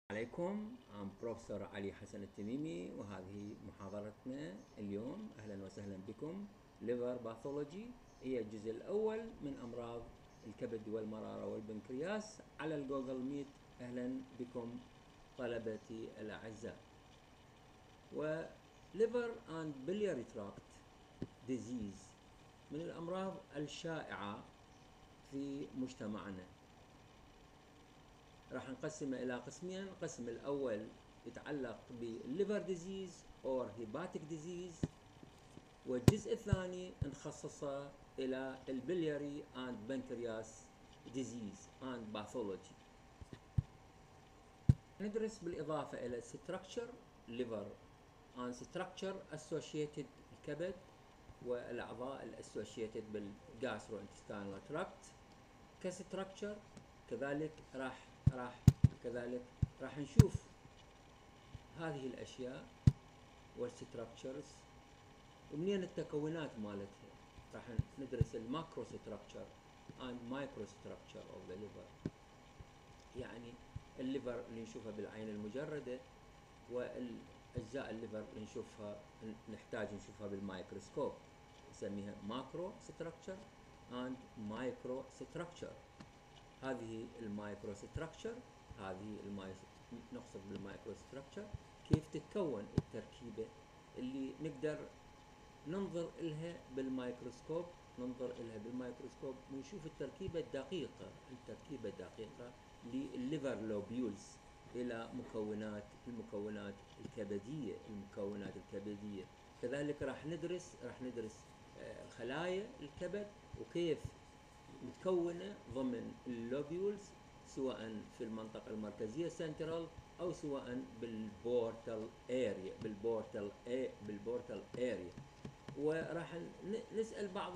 عليكم. بروفيسور علي حسن التميمي، وهذه محاضرتنا اليوم. أهلا وسهلا بكم. ليفر باثولوجي هي الجزء الأول من أمراض الكبد والمرارة والبنكرياس على الجوجل ميت. أهلا بكم طلبتي الأعزاء. وليفر and biliary tract disease من الأمراض الشائعة في مجتمعنا. راح نقسمه إلى قسمين. القسم الأول يتعلق بالليفر ديزيز أو هيباتيك ديزيز، والجزء الثاني نخصصه إلى البلياري أند بنكرياس ديزيز أند باثولوجي. ندرس بالإضافة إلى structure liver and structure associated الكبد والأعضاء الأسوشيتد بالجاستروانتستينال تراكت كستراكشر. كذلك راح نشوف هذه الأشياء والستراكشرز ومنين التكونات مالتها. راح ندرس الماكرو ستراكشر and micro structure of the liver، يعني الليفر اللي نشوفها بالعين المجردة والأجزاء الليفر اللي نحتاج نشوفها بالمايكروسكوب، نسميها ماكرو ستراكشر and مايكرو ستراكشر. هذه المايكرو ستراكشر، نقصد بالمايكرو ستراكشر كيف تتكون التركيبة اللي نقدر ننظر إلها بالميكروسكوب ونشوف التركيبة الدقيقة للليفر لوبيولز إلى المكونات الكبدية. كذلك راح ندرس خلايا الكبد وكيف متكونة ضمن اللوبيولز، سواء في المنطقة المركزية سنترال أو سواء بالبورتال اريا. وراح نسأل بعض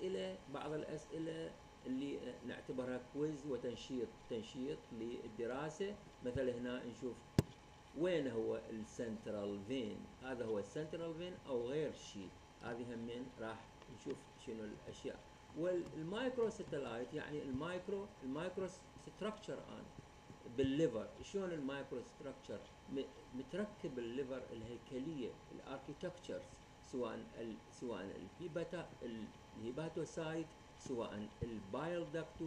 الأسئلة اللي نعتبرها كويز وتنشيط للدراسة. مثلا هنا نشوف وين هو السنترال فين، هذا هو السنترال فين أو غير شيء. هذه همين راح نشوف شنو الأشياء. والمايكرو ستلايت يعني المايكرو ستراكشر بالليفر. شلون المايكرو ستراكشر متركب الليفر الهيكلية الاركيتكتشرز، سواء الهيباتوسايت، سواء البايل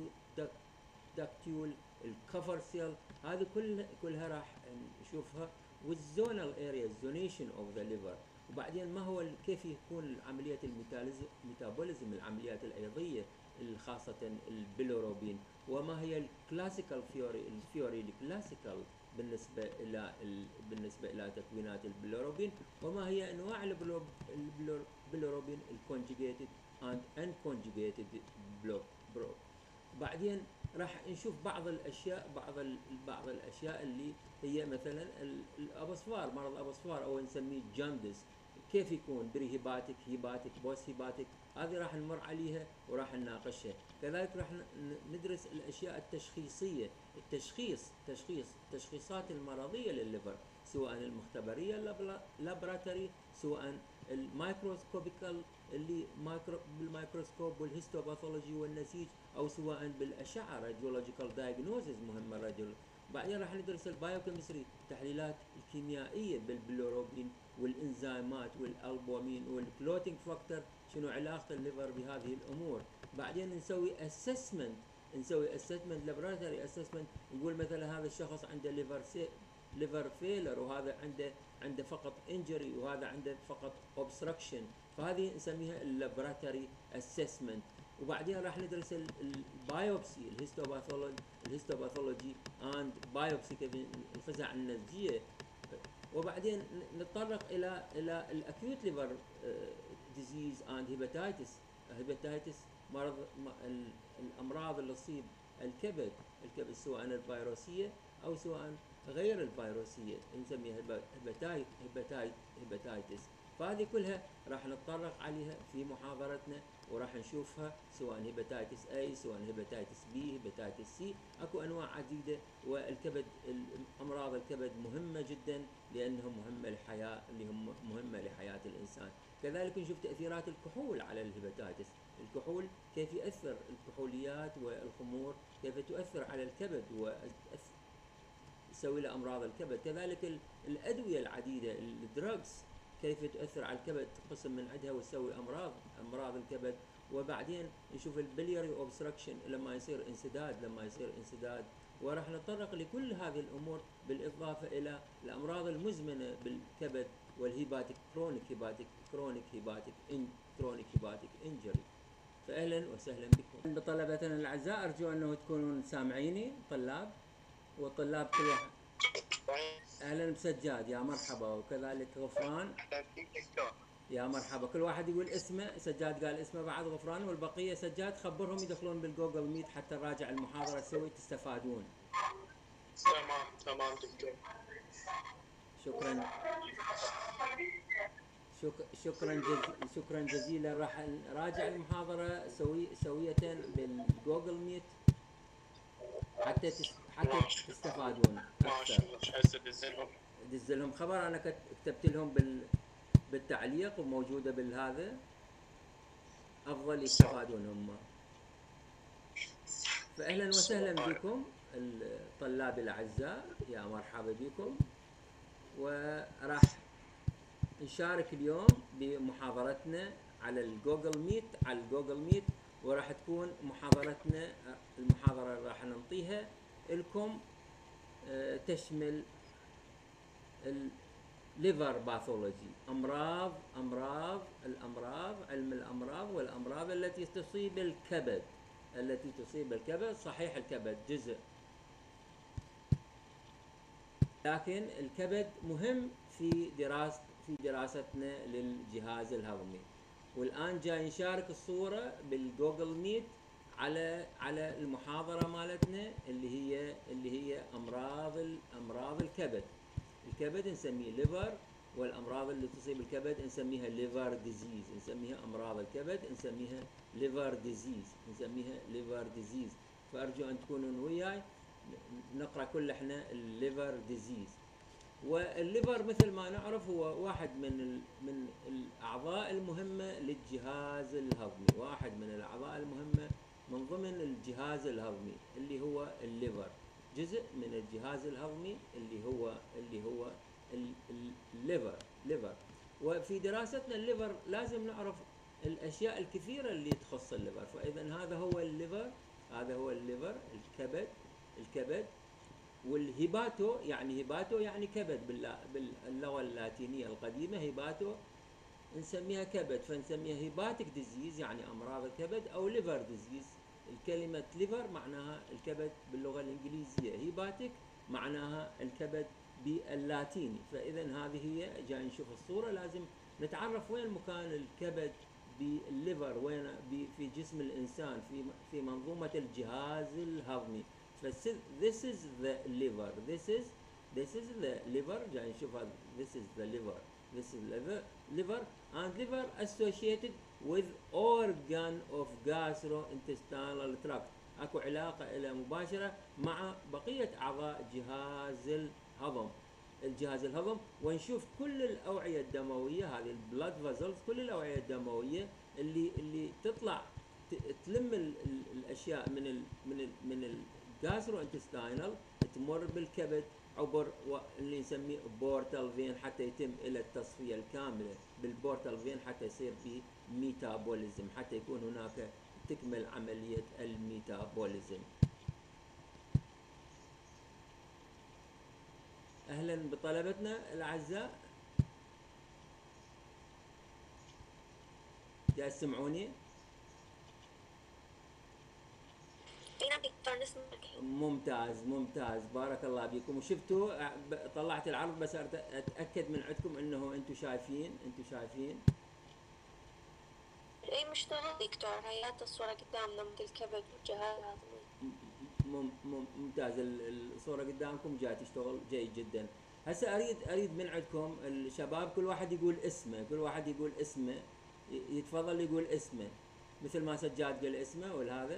داكتيول، الكفر سيل، هذه كلها راح نشوفها. والزونال اريا، الزونيشن اوف ذا ليفر. وبعدين ما هو كيف يكون عملية الميتابوليزم، العمليات الأيضية خاصة البيلوروبين، وما هي الكلاسيكال الثيوري الكلاسيكال بالنسبة إلى تكوينات البيلوروبين، وما هي أنواع البيلوروبين الكونجيجيتد and unconjugated بلوك. بعدين راح نشوف بعض الأشياء اللي هي مثلا الأبصفار، مرض الأبصفار أو نسميه جاندس، كيف يكون بري هيباتيك بوست هيباتيك. هذه راح نمر عليها وراح نناقشها. كذلك راح ندرس الأشياء التشخيصية، التشخيصات المرضية للليفر، سواء المختبرية لابراتوري، سواء المايكروسكوبيكال اللي بالميكروسكوب والهيستوباثولوجي والنسيج، أو سواء بالأشعة راديولوجيكال دايجنوزز مهمة الراديولوجي. بعدين راح ندرس البايوكيمستري، التحليلات الكيميائية بالبيلوروبين والإنزيمات والألبومين والكلوتينج فاكتور، شنو علاقة الليفر بهذه الأمور. بعدين نسوي اسسمنت لابراتوري اسسمنت، نقول مثلا هذا الشخص عنده ليفر فيلر، وهذا عنده فقط انجري، وهذا عنده فقط اوبستراكشن، فهذه نسميها اللابراتوري اسسمنت. وبعدين راح ندرس البايوبسي، الهيستوباثولوجي اند بايوبسي، كيف الخزع النسجيه. وبعدين نتطرق الى الاكيوت ليفر ديزيز اند هيباتايتس، مرض الامراض اللي تصيب الكبد سواء الفيروسيه او سواء غير الفيروسيه، نسميها هيباتايتس. فهذه كلها راح نتطرق عليها في محاضرتنا وراح نشوفها، سواء هيباتايتس A، سواء هيباتايتس B، هيباتايتس C. اكو انواع عديده. والكبد، امراض الكبد مهمه جدا لانهم مهمه لحياه الانسان. كذلك نشوف تاثيرات الكحول على الهيباتايتس. الكحول كيف يؤثر، الكحوليات والخمور كيف تؤثر على الكبد تسوي له امراض الكبد. كذلك الادويه العديده الدراجز كيف تؤثر على الكبد، تقسم من عندها وتسوي امراض الكبد. وبعدين نشوف البلياري اوبستراكشن لما يصير انسداد، وراح نتطرق لكل هذه الامور بالاضافه الى الامراض المزمنه بالكبد والهيباتيك كرونيك هيباتيك انجري. فاهلا وسهلا بكم بطلبتنا الاعزاء، ارجو انه تكونون سامعيني طلاب والطلاب كل واحد. اهلا بسجاد، يا مرحبا، وكذلك غفران. يا مرحبا، كل واحد يقول اسمه. سجاد قال اسمه بعد غفران، والبقيه سجاد خبرهم يدخلون بالجوجل ميت حتى نراجع المحاضره سوي تستفادون. تمام دكتور. شكرا شكرا جزيلا. راح نراجع المحاضره سويه بالجوجل ميت حتى تستفادون اكثر. دز لهم خبر، انا كتبت لهم بالتعليق وموجوده بالهذا، افضل يستفادون هم. فاهلا وسهلا بكم الطلاب الاعزاء، يا مرحبا بكم. وراح نشارك اليوم بمحاضرتنا على الجوجل ميت، وراح تكون محاضرتنا، المحاضره اللي راح نعطيها لكم تشمل الليفر باثولوجي، علم الامراض والامراض التي تصيب الكبد. صحيح الكبد جزء، لكن الكبد مهم في دراستنا للجهاز الهضمي. والان جاي نشارك الصوره بالجوجل ميت على المحاضره مالتنا اللي هي امراض الكبد. الكبد نسميه ليفر، والامراض اللي تصيب الكبد نسميها ليفر ديزيز، نسميها امراض الكبد نسميها ليفر ديزيز. فارجو ان تكونون وياي نقرا كل احنا الليفر ديزيز. والليفر مثل ما نعرف هو واحد من الاعضاء المهمه للجهاز الهضمي، واحد من الاعضاء المهمه من ضمن الجهاز الهضمي اللي هو الليفر، جزء من الجهاز الهضمي اللي هو الليفر. وفي دراستنا الليفر لازم نعرف الاشياء الكثيره اللي تخص الليفر. فاذا هذا هو الليفر، الكبد. والهيباتو يعني كبد باللغه اللاتينيه القديمه. هيباتو نسميها كبد، فنسميها هيباتيك ديزيز يعني امراض الكبد، او ليفر ديزيز. الكلمه ليفر معناها الكبد باللغه الانجليزيه، هيباتيك معناها الكبد باللاتيني. فاذا هذه هي، جاي نشوف الصوره لازم نتعرف وين مكان الكبد بالليفر، وين في جسم الانسان في منظومه الجهاز الهضمي. this is the liver. جاي نشوف this is the liver and liver associated with organ of gastrointestinal tract. اكو علاقه الى مباشره مع بقيه اعضاء الجهاز الهضم. ونشوف كل الاوعيه الدمويه، هذه البلاد فازلز، كل الاوعيه الدمويه اللي تطلع تلم الاشياء من الجاسترو انتستينال، تمر بالكبد عبر اللي نسميه بورتال فين حتى يتم الى التصفيه الكامله بالبورتال فين حتى يصير في ميتابوليزم، حتى يكون هناك تكمل عمليه الميتابوليزم. اهلا بطلبتنا الاعزاء، جاي تسمعوني؟ ممتاز، بارك الله بكم. وشفتوا طلعت العرض بس اتاكد من عندكم انه انتم شايفين. اي مشتغل دكتور، هيات الصورة قدامنا مثل الكبد والجهاز الهضمي. ممتاز، الصورة قدامكم جاي تشتغل جيد جدا. هسه اريد من عندكم الشباب كل واحد يقول اسمه، يتفضل يقول اسمه مثل ما سجاد قال اسمه والهذا.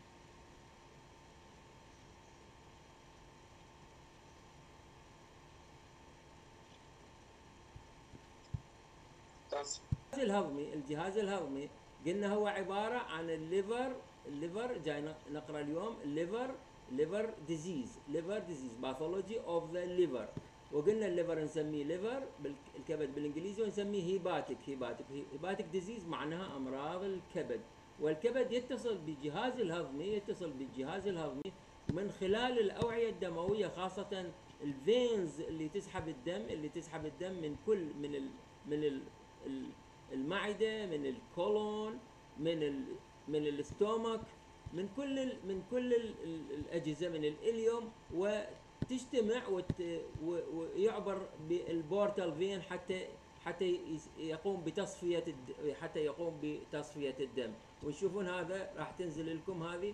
الجهاز الهضمي قلنا هو عبارة عن الليفر. جاي نقرأ اليوم. الليفر liver disease pathology of the liver. وقلنا الليفر نسميه ليفر الكبد بالانجليزي، ونسميه هيباتيك ديزيز معناها امراض الكبد. والكبد يتصل بالجهاز الهضمي من خلال الاوعيه الدمويه، خاصه الفينز اللي تسحب الدم من المعده، من الكولون، من الاستومك، من كل الاجهزه، من الاليوم، وتجتمع ويعبر بالبورتال فين حتى يقوم بتصفيه الدم. وتشوفون هذا راح تنزل لكم هذه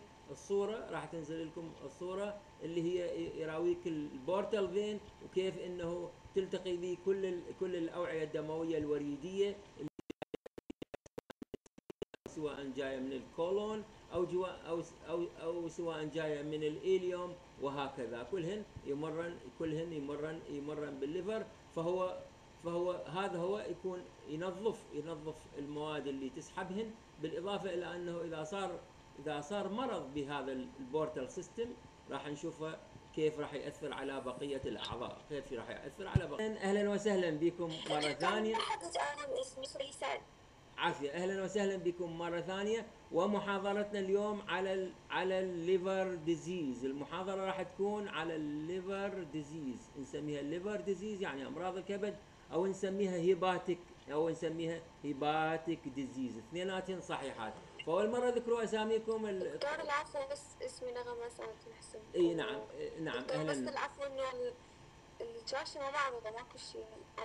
الصوره اللي هي يراويك البورتال فين وكيف انه تلتقي به كل الاوعيه الدمويه الوريديه، سواء جايه من الكولون او سواء جايه من الاليوم، وهكذا كلهن يمرن بالليفر. فهو هذا هو يكون ينظف المواد اللي تسحبهن، بالاضافه الى انه اذا صار مرض بهذا البورتال سيستم راح نشوفه كيف راح ياثر على بقيه الاعضاء، اهلا وسهلا بكم مره ثانيه. عافية، أهلا وسهلا بكم مرة ثانية. ومحاضرتنا اليوم على الليفر ديزيز. المحاضرة راح تكون على الليفر ديزيز، نسميها الليفر ديزيز يعني أمراض الكبد، أو نسميها هيباتيك ديزيز، اثنيناتهم صحيحات. فأول مرة ذكروا أساميكم. دكتور العفو، بس اسمي نغمة سنة الحسن. إي نعم أهلا. بس العفو إنه الشاشة ما معروضة، ماكو شيء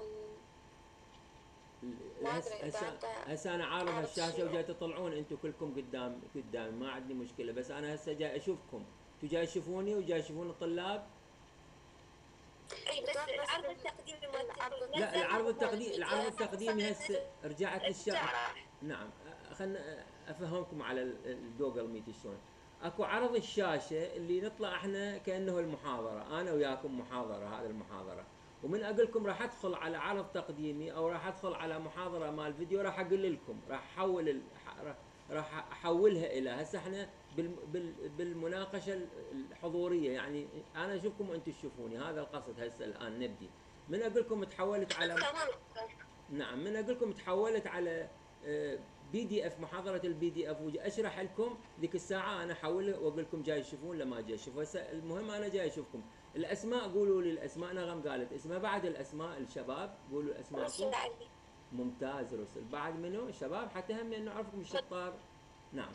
هسه انا عارض الشاشه وجاي تطلعون انتم كلكم قدام ما عندي مشكله، بس انا هسه جاي اشوفكم، انتم جاي تشوفوني وجاي تشوفون الطلاب. اي بس العرض التقديمي لا، العرض التقديمي هسه رجعت للشاشه. نعم، خلنا افهمكم على الجوجل ميت شلون. اكو عرض الشاشه اللي نطلع احنا كانه المحاضره، انا وياكم محاضره، هذه المحاضره، ومن اقول لكم راح ادخل على عرض تقديمي او راح ادخل على محاضره مال فيديو، راح اقول لكم راح احولها الى هسه احنا بالمناقشه الحضوريه، يعني انا اشوفكم وانتم تشوفوني، هذا القصد. هسه الان نبدي. من اقول لكم تحولت على من اقول لكم تحولت على PDF، محاضرة PDF، واشرح لكم ذيك الساعة انا احولها واقول لكم جاي تشوفون لما جاي تشوفوا. هسه المهم انا جاي اشوفكم. الاسماء قولوا لي الاسماء، نغم قالت اسمها، بعد الاسماء الشباب قولوا اسماءكم. ممتاز. رسل بعد منو الشباب حتى هم نعرفكم الشطار. نعم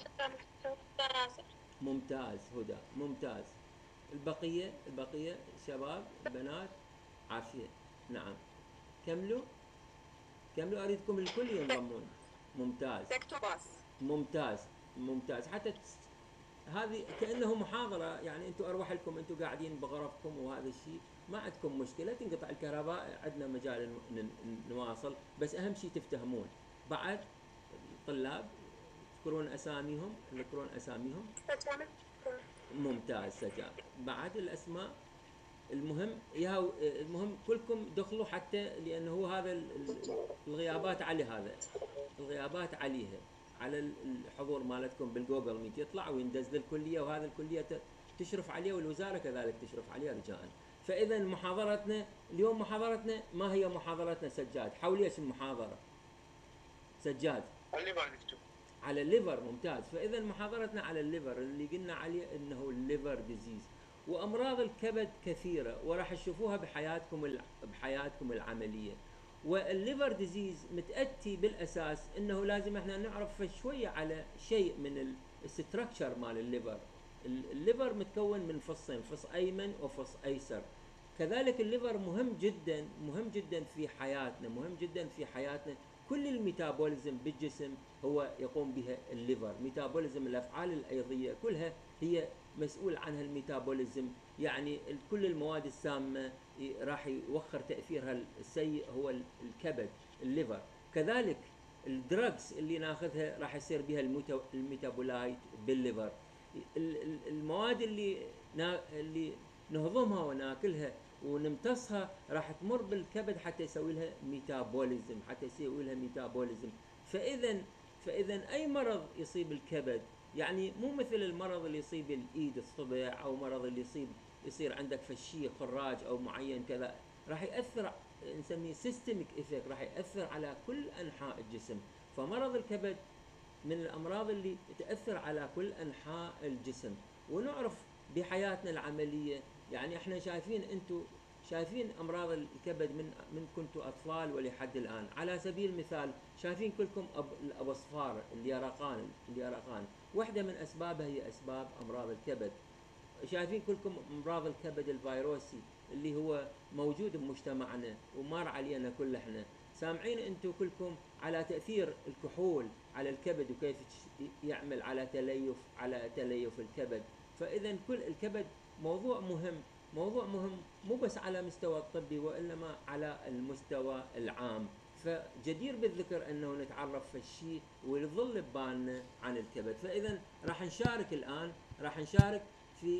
ممتاز. هدى ممتاز. البقية شباب البنات عافية. نعم كملوا اريدكم الكل ينضمون. ممتاز حتى هذه كأنه محاضرة، يعني انتم اروح لكم، انتم قاعدين بغرفكم وهذا الشيء ما عندكم مشكلة، تنقطع الكهرباء عندنا مجال نواصل، بس اهم شيء تفتهمون. بعد الطلاب تذكرون اساميهم. ممتاز. سجاد بعد الاسماء. المهم كلكم دخلوا، حتى لانه هو هذا الغيابات عليها على الحضور مالتكم بالجوجل ميت يطلع ويندز للكليه، وهذا الكليه تشرف عليه، والوزاره كذلك تشرف عليه رجاء. فاذا محاضرتنا اليوم ما هي محاضرتنا سجاد؟ حول اسم المحاضره سجاد. على الليفر. ممتاز. فاذا محاضرتنا على الليفر اللي قلنا عليه انه الليفر ديزيز. وامراض الكبد كثيره وراح تشوفوها بحياتكم العمليه. والليفر ديزيز متأتي بالاساس انه لازم احنا نعرف شويه على شيء من الستركشر مال الليفر. الليفر متكون من فصين، فص ايمن وفص ايسر. كذلك الليفر مهم جدا في حياتنا. كل الميتابوليزم بالجسم هو يقوم بها الليفر. ميتابوليزم الافعال الايضيه كلها هي مسؤول عنها الميتابوليزم، يعني كل المواد السامه راح يوخر تاثيرها السيء هو الكبد الليفر. كذلك الدراجز اللي ناخذها راح يصير بها الميتابولايت بالليفر. المواد اللي نهضمها وناكلها ونمتصها راح تمر بالكبد حتى يسوي لها ميتابوليزم. فاذا اي مرض يصيب الكبد يعني مو مثل المرض اللي يصيب الايد الصبع، او مرض اللي يصير عندك فشي خراج او معين كذا، راح ياثر، نسميه سيستميك افكت، راح ياثر على كل انحاء الجسم. فمرض الكبد من الامراض اللي تاثر على كل انحاء الجسم. ونعرف بحياتنا العمليه، يعني احنا شايفين، انتم شايفين امراض الكبد من كنتوا اطفال ولحد الان. على سبيل المثال شايفين كلكم الابصفار، اليرقان واحده من اسبابها هي اسباب امراض الكبد. شايفين كلكم امراض الكبد الفيروسي اللي هو موجود بمجتمعنا ومار علينا كل احنا. سامعين انتم كلكم على تاثير الكحول على الكبد وكيف يعمل على تليف الكبد. فاذا كل الكبد موضوع مهم، موضوع مهم مو بس على مستوى الطبي وانما على المستوى العام. فجدير بالذكر انه نتعرف في الشيء ويظل ببالنا عن الكبد. فاذا راح نشارك الان، راح نشارك في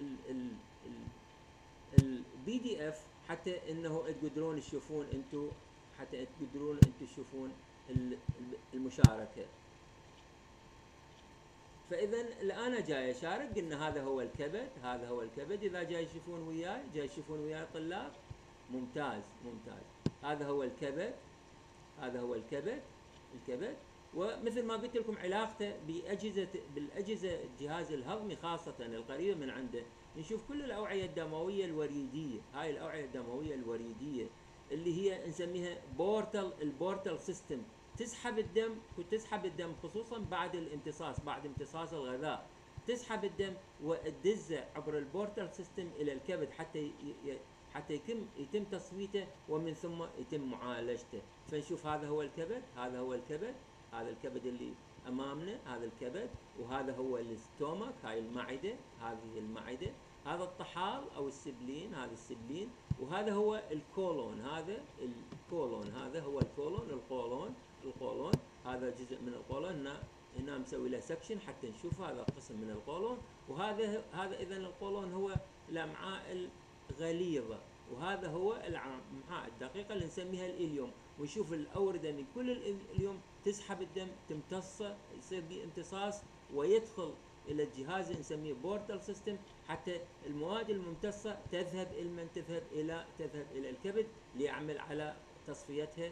البي دي اف حتى انه تقدرون تشوفون انتم، حتى تقدرون انتم تشوفون المشاركه. فاذا الان جاي اشارك، قلنا هذا هو الكبد، هذا هو الكبد. اذا جاي تشوفون وياي، جاي تشوفون وياي طلاب؟ ممتاز ممتاز. هذا هو الكبد، هذا هو الكبد. ومثل ما قلت لكم علاقته بالاجهزه الجهاز الهضمي خاصه القريبه من عنده. نشوف كل الاوعيه الدمويه الوريديه، هاي الاوعيه الدمويه الوريديه اللي هي نسميها البورتال سيستم، تسحب الدم خصوصا بعد الامتصاص، بعد امتصاص الغذاء، تسحب الدم وتدزه عبر البورتال سيستم الى الكبد حتى يتم تصفيته ومن ثم يتم معالجته. فنشوف هذا هو الكبد، هذا هو الكبد، هذا الكبد اللي امامنا، هذا الكبد. وهذا هو الستومك، هاي المعده، هذه المعده. هذا الطحال او السبلين، هذا السبلين. وهذا هو الكولون، هذا الكولون، هذا هو القولون. هذا جزء من القولون، هنا مسوي له سكشن حتى نشوف هذا قسم من القولون. وهذا اذا القولون هو الامعاء الغليظه، وهذا هو الامعاء الدقيقه اللي نسميها الاليوم. ونشوف الاورده من كل اليوم تسحب الدم، تمتصه، يصير به امتصاص ويدخل الى الجهاز اللي نسميه بورتال سيستم، حتى المواد الممتصه تذهب الى الكبد ليعمل على تصفيتها،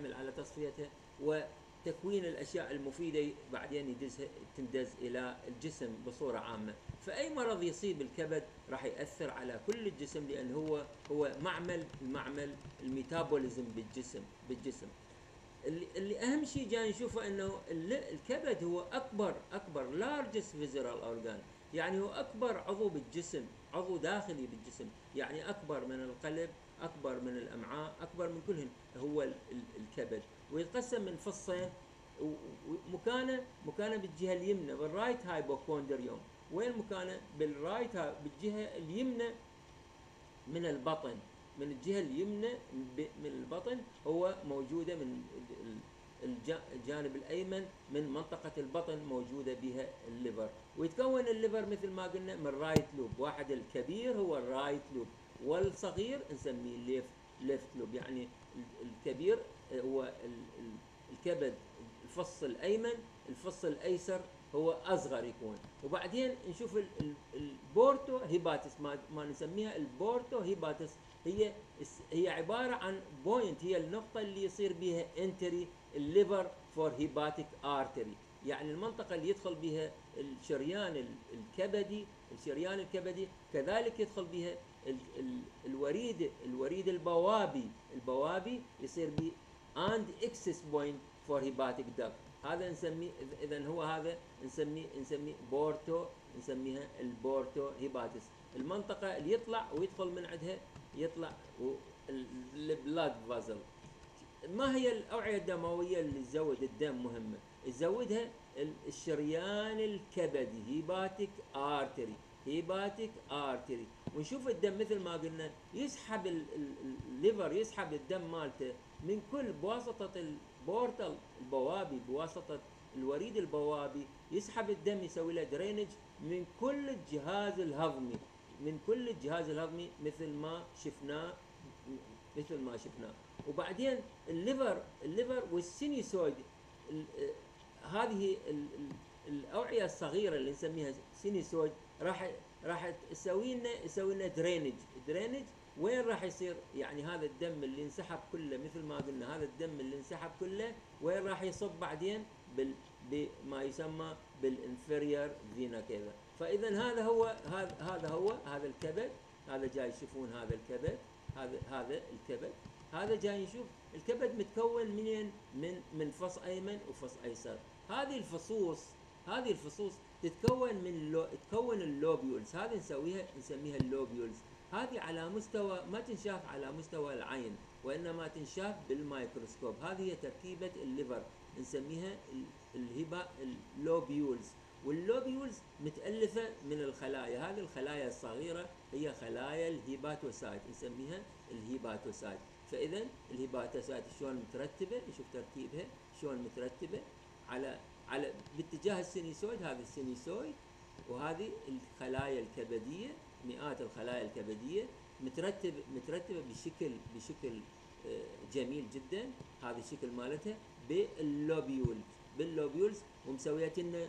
وتكوين الاشياء المفيده بعدين تندز الى الجسم بصوره عامه. فاي مرض يصيب الكبد راح ياثر على كل الجسم، لانه هو معمل الميتابوليزم بالجسم. اللي اهم شيء جاي نشوفه انه الكبد هو اكبر largest visceral organ، يعني هو اكبر عضو بالجسم، عضو داخلي بالجسم، يعني اكبر من القلب، اكبر من الامعاء، اكبر من كلهن هو الكبد. ويتقسم من فصين، مكانه بالجهه اليمنى بالرايت هايبوكوندريوم. وين مكانه؟ بالجهه اليمنى من البطن، من الجهه اليمنى من البطن، هو موجوده من الجانب الايمن من منطقه البطن، موجوده بها الليفر. ويتكون الليفر مثل ما قلنا من رايت لوب، واحد الكبير هو الرايت لوب، والصغير نسميه ليفت لوب. يعني الكبير هو الكبد الفص الايمن، الفص الايسر هو اصغر يكون. وبعدين نشوف البورتو هيباتس، ما نسميها البورتو هيباتس، هي عباره عن بوينت، هي النقطه اللي يصير بها انتري الليفر فور هيباتيك ارتري، يعني المنطقه اللي يدخل بها الشريان الكبدي، كذلك يدخل بها الوريد البوابي يصير به and access point for hepatic duct. هذا نسميه، اذا هو هذا نسميه بورتو، نسميها البورتو هيباتس، المنطقه اللي يطلع ويدخل من عندها، يطلع البلاد فازل. ما هي الاوعيه الدمويه اللي تزود الدم؟ مهمه، تزودها الشريان الكبدي، هيباتيك ارتري. ونشوف الدم مثل ما قلنا يسحب الليفر، يسحب الدم مالته من كل بواسطه البورتال البوابي، بواسطه الوريد البوابي، يسحب الدم، يسوي له درينج من كل الجهاز الهضمي مثل ما شفناه. وبعدين الليفر والسينيسويد، هذه الاوعيه الصغيره اللي نسميها سينيسويد راح يسوي لنا درينج. وين راح يصير؟ يعني هذا الدم اللي انسحب كله، مثل ما قلنا، هذا الدم اللي انسحب كله وين راح يصب بعدين؟ بما يسمى بالانفيرير فينا كذا. فاذا هذا الكبد. هذا جاي تشوفون هذا الكبد، هذا الكبد. هذا جاي نشوف الكبد متكون منين؟ من فص ايمن وفص ايسر. هذه الفصوص تكون اللوبيولز. هذه نسميها اللوبيولز. هذه على مستوى ما تنشاف على مستوى العين، وانما تنشاف بالميكروسكوب. هذه هي تركيبه الليفر، نسميها اللوبيولز. واللوبيولز متألفة من الخلايا. هذه الخلايا الصغيرة هي خلايا الهيباتوسايت، نسميها الهيباتوسايت. فإذا الهيباتوسايت شلون مترتبة؟ نشوف ترتيبها شلون مترتبة على باتجاه السينيسويد. هذا السينيسويد، وهذه الخلايا الكبدية، مئات الخلايا الكبدية مترتبة بشكل جميل جدا. هذا الشكل مالتها باللوبيولز ومسوية لنا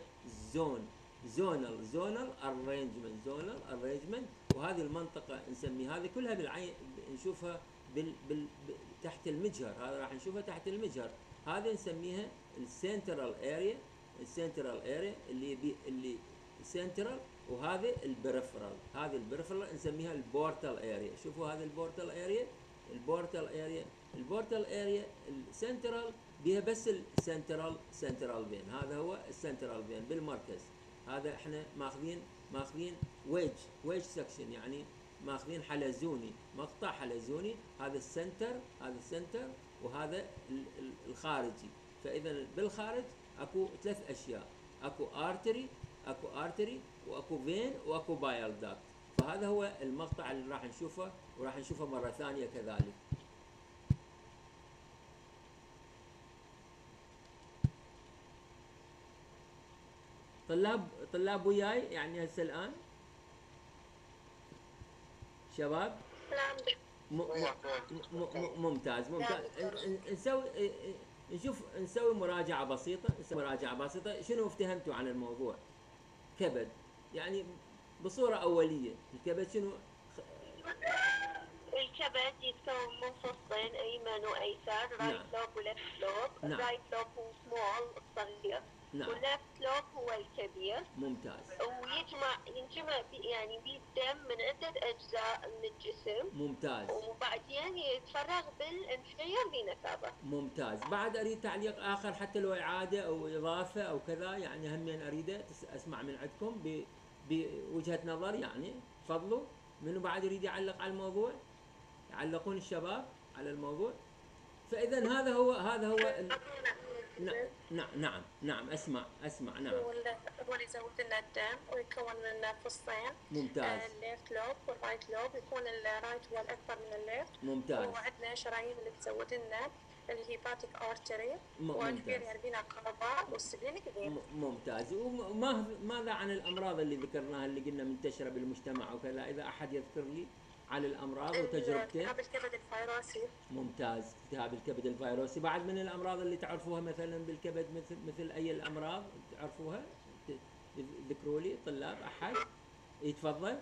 زونال ارينجمنت. وهذه المنطقة نسميها، هذه كلها بالعين نشوفها تحت المجهر. هذا راح نشوفها تحت المجهر. هذه نسميها السنترال اريا اللي سنترال. وهذه البريفرال. هذه البريفرال نسميها البورتال اريا. شوفوا هذه البورتال اريا السنترال بها بس السنترال فين. هذا هو السنترال فين بالمركز. هذا احنا ماخذين ويج سكشن، يعني ماخذين حلزوني، مقطع حلزوني. هذا السنتر وهذا الخارجي. فاذا بالخارج اكو 3 اشياء: اكو ارتري واكو فين واكو بايل داكت. فهذا هو المقطع اللي راح نشوفه، وراح نشوفه مرة ثانية كذلك. طلاب وياي يعني هسه الآن شباب؟ ممتاز. نسوي مراجعة بسيطة. شنو افتهمتوا عن الموضوع؟ كبد يعني بصورة أولية. الكبد شنو؟ الكبد يتكون من فصين، أيمن وأيسر، رايت لوب ولفت لوب. رايت لوب هو سمول الصغير، واللفت لوب هو الكبير. ممتاز. ينجمع يعني بالدم من عدة أجزاء من الجسم. ممتاز. وبعدين يتفرغ بالانفيريور فينا كافا. ممتاز. بعد أريد تعليق آخر، حتى لو إعادة أو إضافة أو كذا، يعني همين أريد أسمع من عندكم بوجهة نظر. يعني تفضلوا. منو بعد يريد يعلق على الموضوع؟ يعلقون الشباب على الموضوع. فإذا هذا هو نعم أسمع. نعم. هو اللي يزود لنا الدم ويكون لنا فصين. ممتاز. الليفت لوب والرايت لوب. يكون الرايت هو الأكبر من الليفت. ممتاز. وعندنا شرايين اللي تزود لنا الهيباتيك ارتري والانفيريور فينا كافا والسبلينيك فين. ممتاز. وماذا عن الأمراض اللي ذكرناها اللي قلنا منتشرة بالمجتمع وكذا؟ إذا أحد يذكر لي على الأمراض وتجربته. التهاب الكبد الفيروسي. ممتاز. التهاب الكبد الفيروسي. بعد من الأمراض اللي تعرفوها مثلا بالكبد، مثل أي الأمراض تعرفوها؟ ذكروا لي طلاب أحد. يتفضل.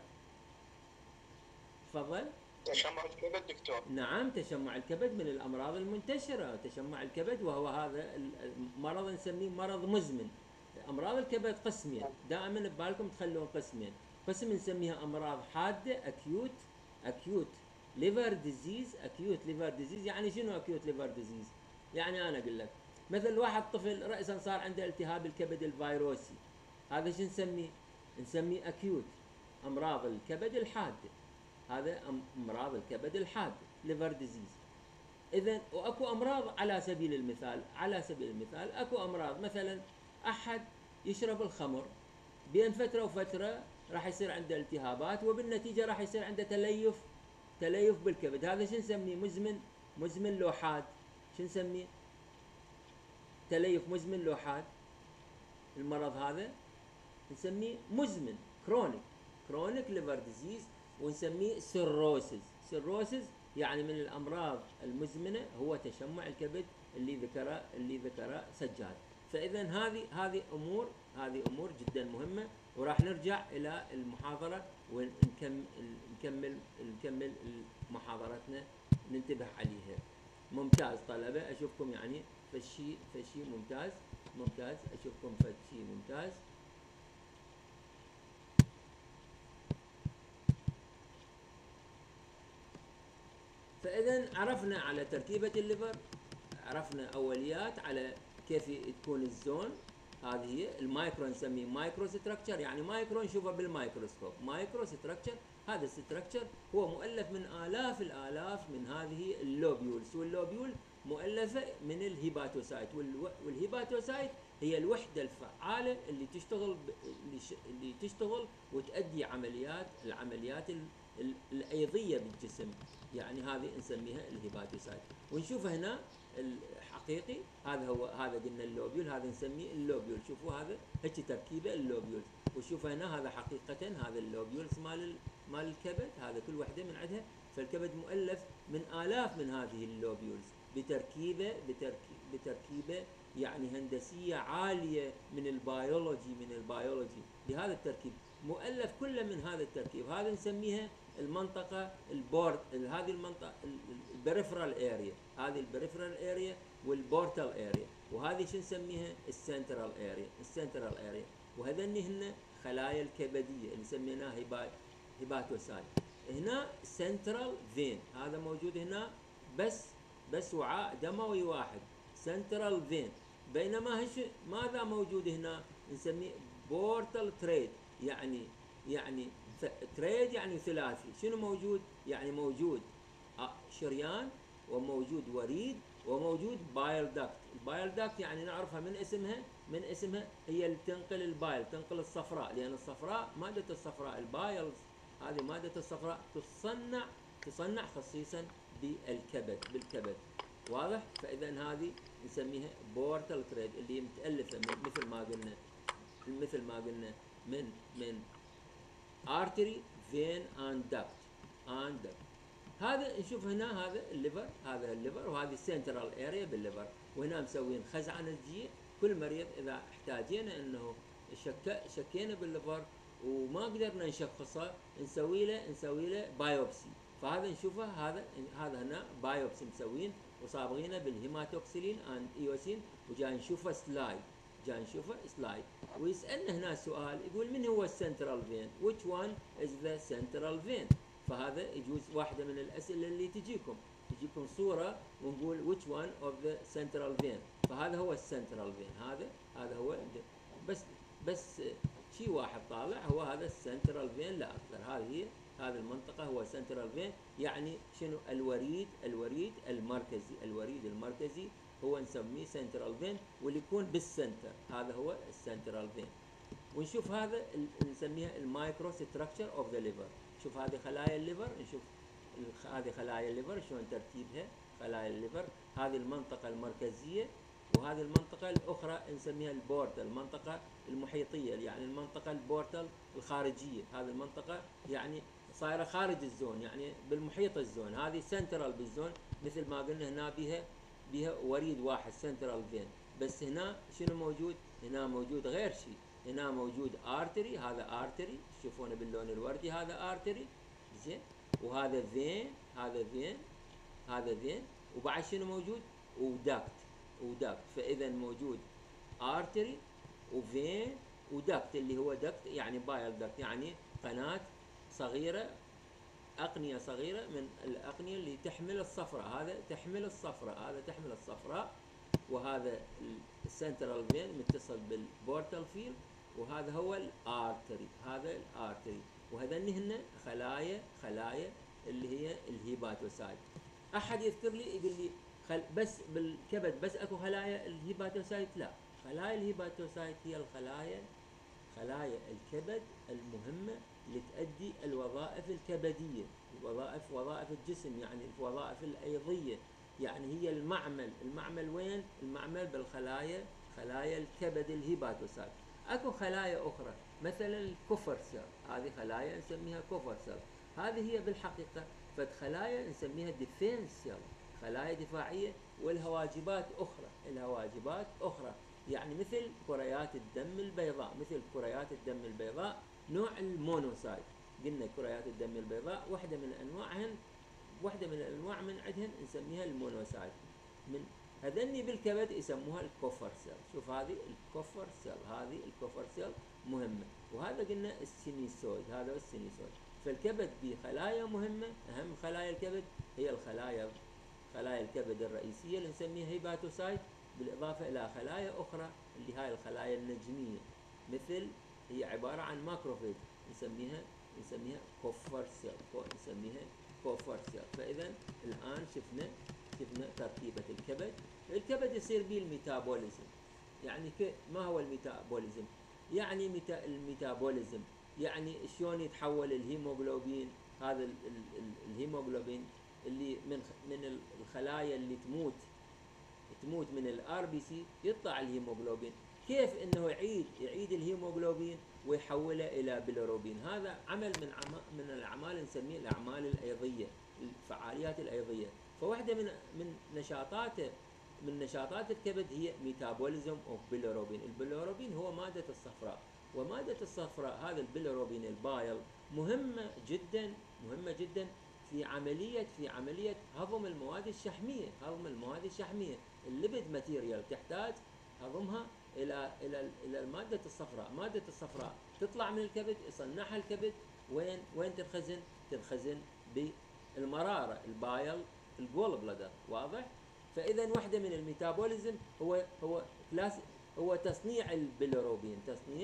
تشمع الكبد دكتور. نعم، تشمع الكبد من الأمراض المنتشرة. تشمع الكبد وهو هذا المرض نسميه مرض مزمن. أمراض الكبد قسمين، دائما ببالكم تخلون قسمين. قسم نسميها أمراض حادة، أكيوت ليفر ديزيز. يعني شنو أكيوت ليفر ديزيز؟ يعني أنا أقول لك مثل واحد طفل رأسا صار عنده التهاب الكبد الفيروسي، هذا شو نسميه أكيوت. أمراض الكبد الحادة، هذا أمراض الكبد الحادة ليفر ديزيز. إذن وأكو أمراض على سبيل المثال أكو أمراض مثلا أحد يشرب الخمر، بين فترة وفترة راح يصير عنده التهابات، وبالنتيجة راح يصير عنده تليف بالكبد. هذا شو نسميه؟ مزمن لو حاد. شو نسميه؟ تليف مزمن لو حاد. المرض هذا نسميه مزمن، كرونيك ليفر ديزيز، ونسميه سيروسيس. يعني من الأمراض المزمنة هو تشمع الكبد اللي ذكره سجاد. فاذا هذه امور جدا مهمه، وراح نرجع الى المحاضره ونكمل محاضرتنا ننتبه عليها. ممتاز طلبه، اشوفكم يعني فشي ممتاز اشوفكم فشي ممتاز. فاذا عرفنا على تركيبه الليفر، عرفنا اوليات على كيف تكون الزون. هذه هي المايكرو، نسميه مايكرو ستراكشر، يعني مايكرو نشوفه بالمايكروسكوب. مايكرو ستراكشر، هذا الستراكشر هو مؤلف من آلاف الآلاف من هذه اللوبيولز، واللوبيول مؤلفة من الهيباتوسايت، والهيباتوسايت هي الوحدة الفعالة اللي تشتغل وتؤدي العمليات الأيضية بالجسم، يعني هذه نسميها الهيباتوسايت. ونشوف هنا الحقيقي، هذا قلنا اللوبيول، هذا نسميه اللوبيول. شوفوا هذا هيك تركيبه اللوبيول، وشوفوا هنا هذا حقيقة هذا اللوبيولز مال الكبد، هذا كل وحده من عندها. فالكبد مؤلف من آلاف من هذه اللوبيولز بتركيبه يعني هندسية عالية من البيولوجي بهذا التركيب، مؤلف كله من هذا التركيب. هذا نسميها المنطقة هذه المنطقة البريفرال اريا، هذه البريفرال اريا والبورتال اريا، وهذه شو نسميها السنترال اريا. وهذني هن خلايا الكبدية اللي سميناها هيباتوسايت. هنا سنترال فين، هذا موجود هنا بس وعاء دموي واحد، سنترال فين. بينما ماذا موجود هنا؟ نسميه بورتال تريد، يعني تريد يعني ثلاثي. شنو موجود؟ يعني موجود شريان، وموجود وريد، وموجود بايل داكت. البايل داكت يعني نعرفها من اسمها هي اللي تنقل البايل، تنقل الصفراء، لأن الصفراء مادة الصفراء البايلز، هذه مادة الصفراء تصنع خصيصا بالكبد. واضح؟ فإذا هذه نسميها بورتال تريد اللي متألفة من مثل ما قلنا من artery, vein and duct. هذا نشوف هنا هذا الليفر وهذه السنترال اريا بالليفر. وهنا مسوين خزعة نسجية. كل مريض اذا احتاجينا انه شكينا بالليفر وما قدرنا نشخصه، نسوي له بايوبسي. فهذا نشوفه، هذا هنا بايوبسي مسوين وصابغينه بالهيماتوكسيلين اند ايوسين، وجاي نشوفه سلايد. ويسألنا هنا سؤال يقول من هو السنترال فين؟ which one is the central vein؟ فهذا يجوز واحدة من الأسئلة اللي تجيكم صورة ونقول which one of the central vein. فهذا هو السنترال فين، هذا هو بس شيء واحد طالع، هو هذا السنترال فين لا أكثر. هذه المنطقة هو سنترال فين، يعني شنو؟ الوريد المركزي هو نسميه سنترال فين، واللي يكون بالسنتر هذا هو السنترال فين. ونشوف هذا نسميها المايكرو ستراكشر اوف ذا ليفر. شوف هذه خلايا الليفر، نشوف هذه خلايا الليفر شلون ترتيبها. خلايا الليفر هذه المنطقة المركزية، وهذه المنطقة الأخرى نسميها البورتال، المنطقة المحيطية، يعني المنطقة البورتال الخارجية. هذه المنطقة يعني صايرة خارج الزون، يعني بالمحيط الزون. هذه سنترال بالزون، مثل ما قلنا هنا بها وريد واحد سنترال فين. بس هنا شنو موجود؟ هنا موجود غير شيء، هنا موجود ارتري. هذا ارتري تشوفونه باللون الوردي، هذا ارتري زين. وهذا فين، هذا فين. وبعد شنو موجود؟ وداكت. فاذا موجود ارتري وفين وداكت، اللي هو داكت يعني بايل داكت، يعني قناة صغيرة، أقنية صغيرة من الأقنية اللي تحمل الصفراء. هذا تحمل الصفراء. وهذا السنترال فين متصل بالبورتال فيل، وهذا هو الارتري. وهذني هن خلايا اللي هي الهيباتوسايت. احد يذكر لي يقول لي بس بالكبد بس اكو خلايا الهيباتوسايت؟ لا، خلايا الهيباتوسايت هي خلايا الكبد المهمة لتؤدي الوظائف الكبدية، وظائف الجسم، يعني الوظائف الأيضية. يعني هي المعمل وين؟ المعمل بالخلايا، خلايا الكبد الهيباتوسايت. اكو خلايا اخرى مثلا الكوفر سيل، هذه خلايا نسميها كوفر سيل. هذه هي بالحقيقة خلايا نسميها ديفنس سيل، خلايا دفاعية، والهواجبات أخرى. يعني مثل كريات الدم البيضاء، مثل كريات الدم البيضاء نوع المونوسايت. قلنا كريات الدم البيضاء واحدة من أنواعهن، واحدة من الأنواع من عندهن نسميها المونوسايت. من هذني بالكبد يسموها الكوفر سيل. شوف هذه الكوفر سيل، هذه الكوفر سيل مهمة. وهذا قلنا السينيسويد، هذا هو السينيسويد. فالكبد به خلايا مهمة، أهم خلايا الكبد هي خلايا الكبد الرئيسية اللي نسميها هيباتوسايت، بالإضافة إلى خلايا أخرى اللي هاي الخلايا النجمية، مثل هي عبارة عن ماكروفيج نسميها كوفر سيل، نسميها كوفر سيل. فإذا الآن شفنا تركيبة الكبد. الكبد يصير به الميتابوليزم. يعني ما هو الميتابوليزم؟ يعني الميتابوليزم يعني شلون يتحول الهيموغلوبين، هذا الهيموغلوبين اللي من الخلايا اللي تموت من الار بي سي يطلع الهيموغلوبين، كيف انه يعيد الهيموغلوبين ويحوله الى بيليروبين. هذا عمل من الاعمال نسميه الاعمال الايضيه، الفعاليات الايضيه. فواحده من نشاطات الكبد هي ميتابوليزم اوف بيليروبين. البيليروبين هو ماده الصفراء، وماده الصفراء هذا البيليروبين البايل مهمه جدا في عمليه هضم المواد الشحميه. الليبيد ماتيريال تحتاج هضمها الى الماده الصفراء. ماده الصفراء تطلع من الكبد، يصنعها الكبد وين تنخزن بالمراره، البايل، الجول بلادر. واضح؟ فاذا واحده من الميتابوليزم هو تصنيع البيليروبين.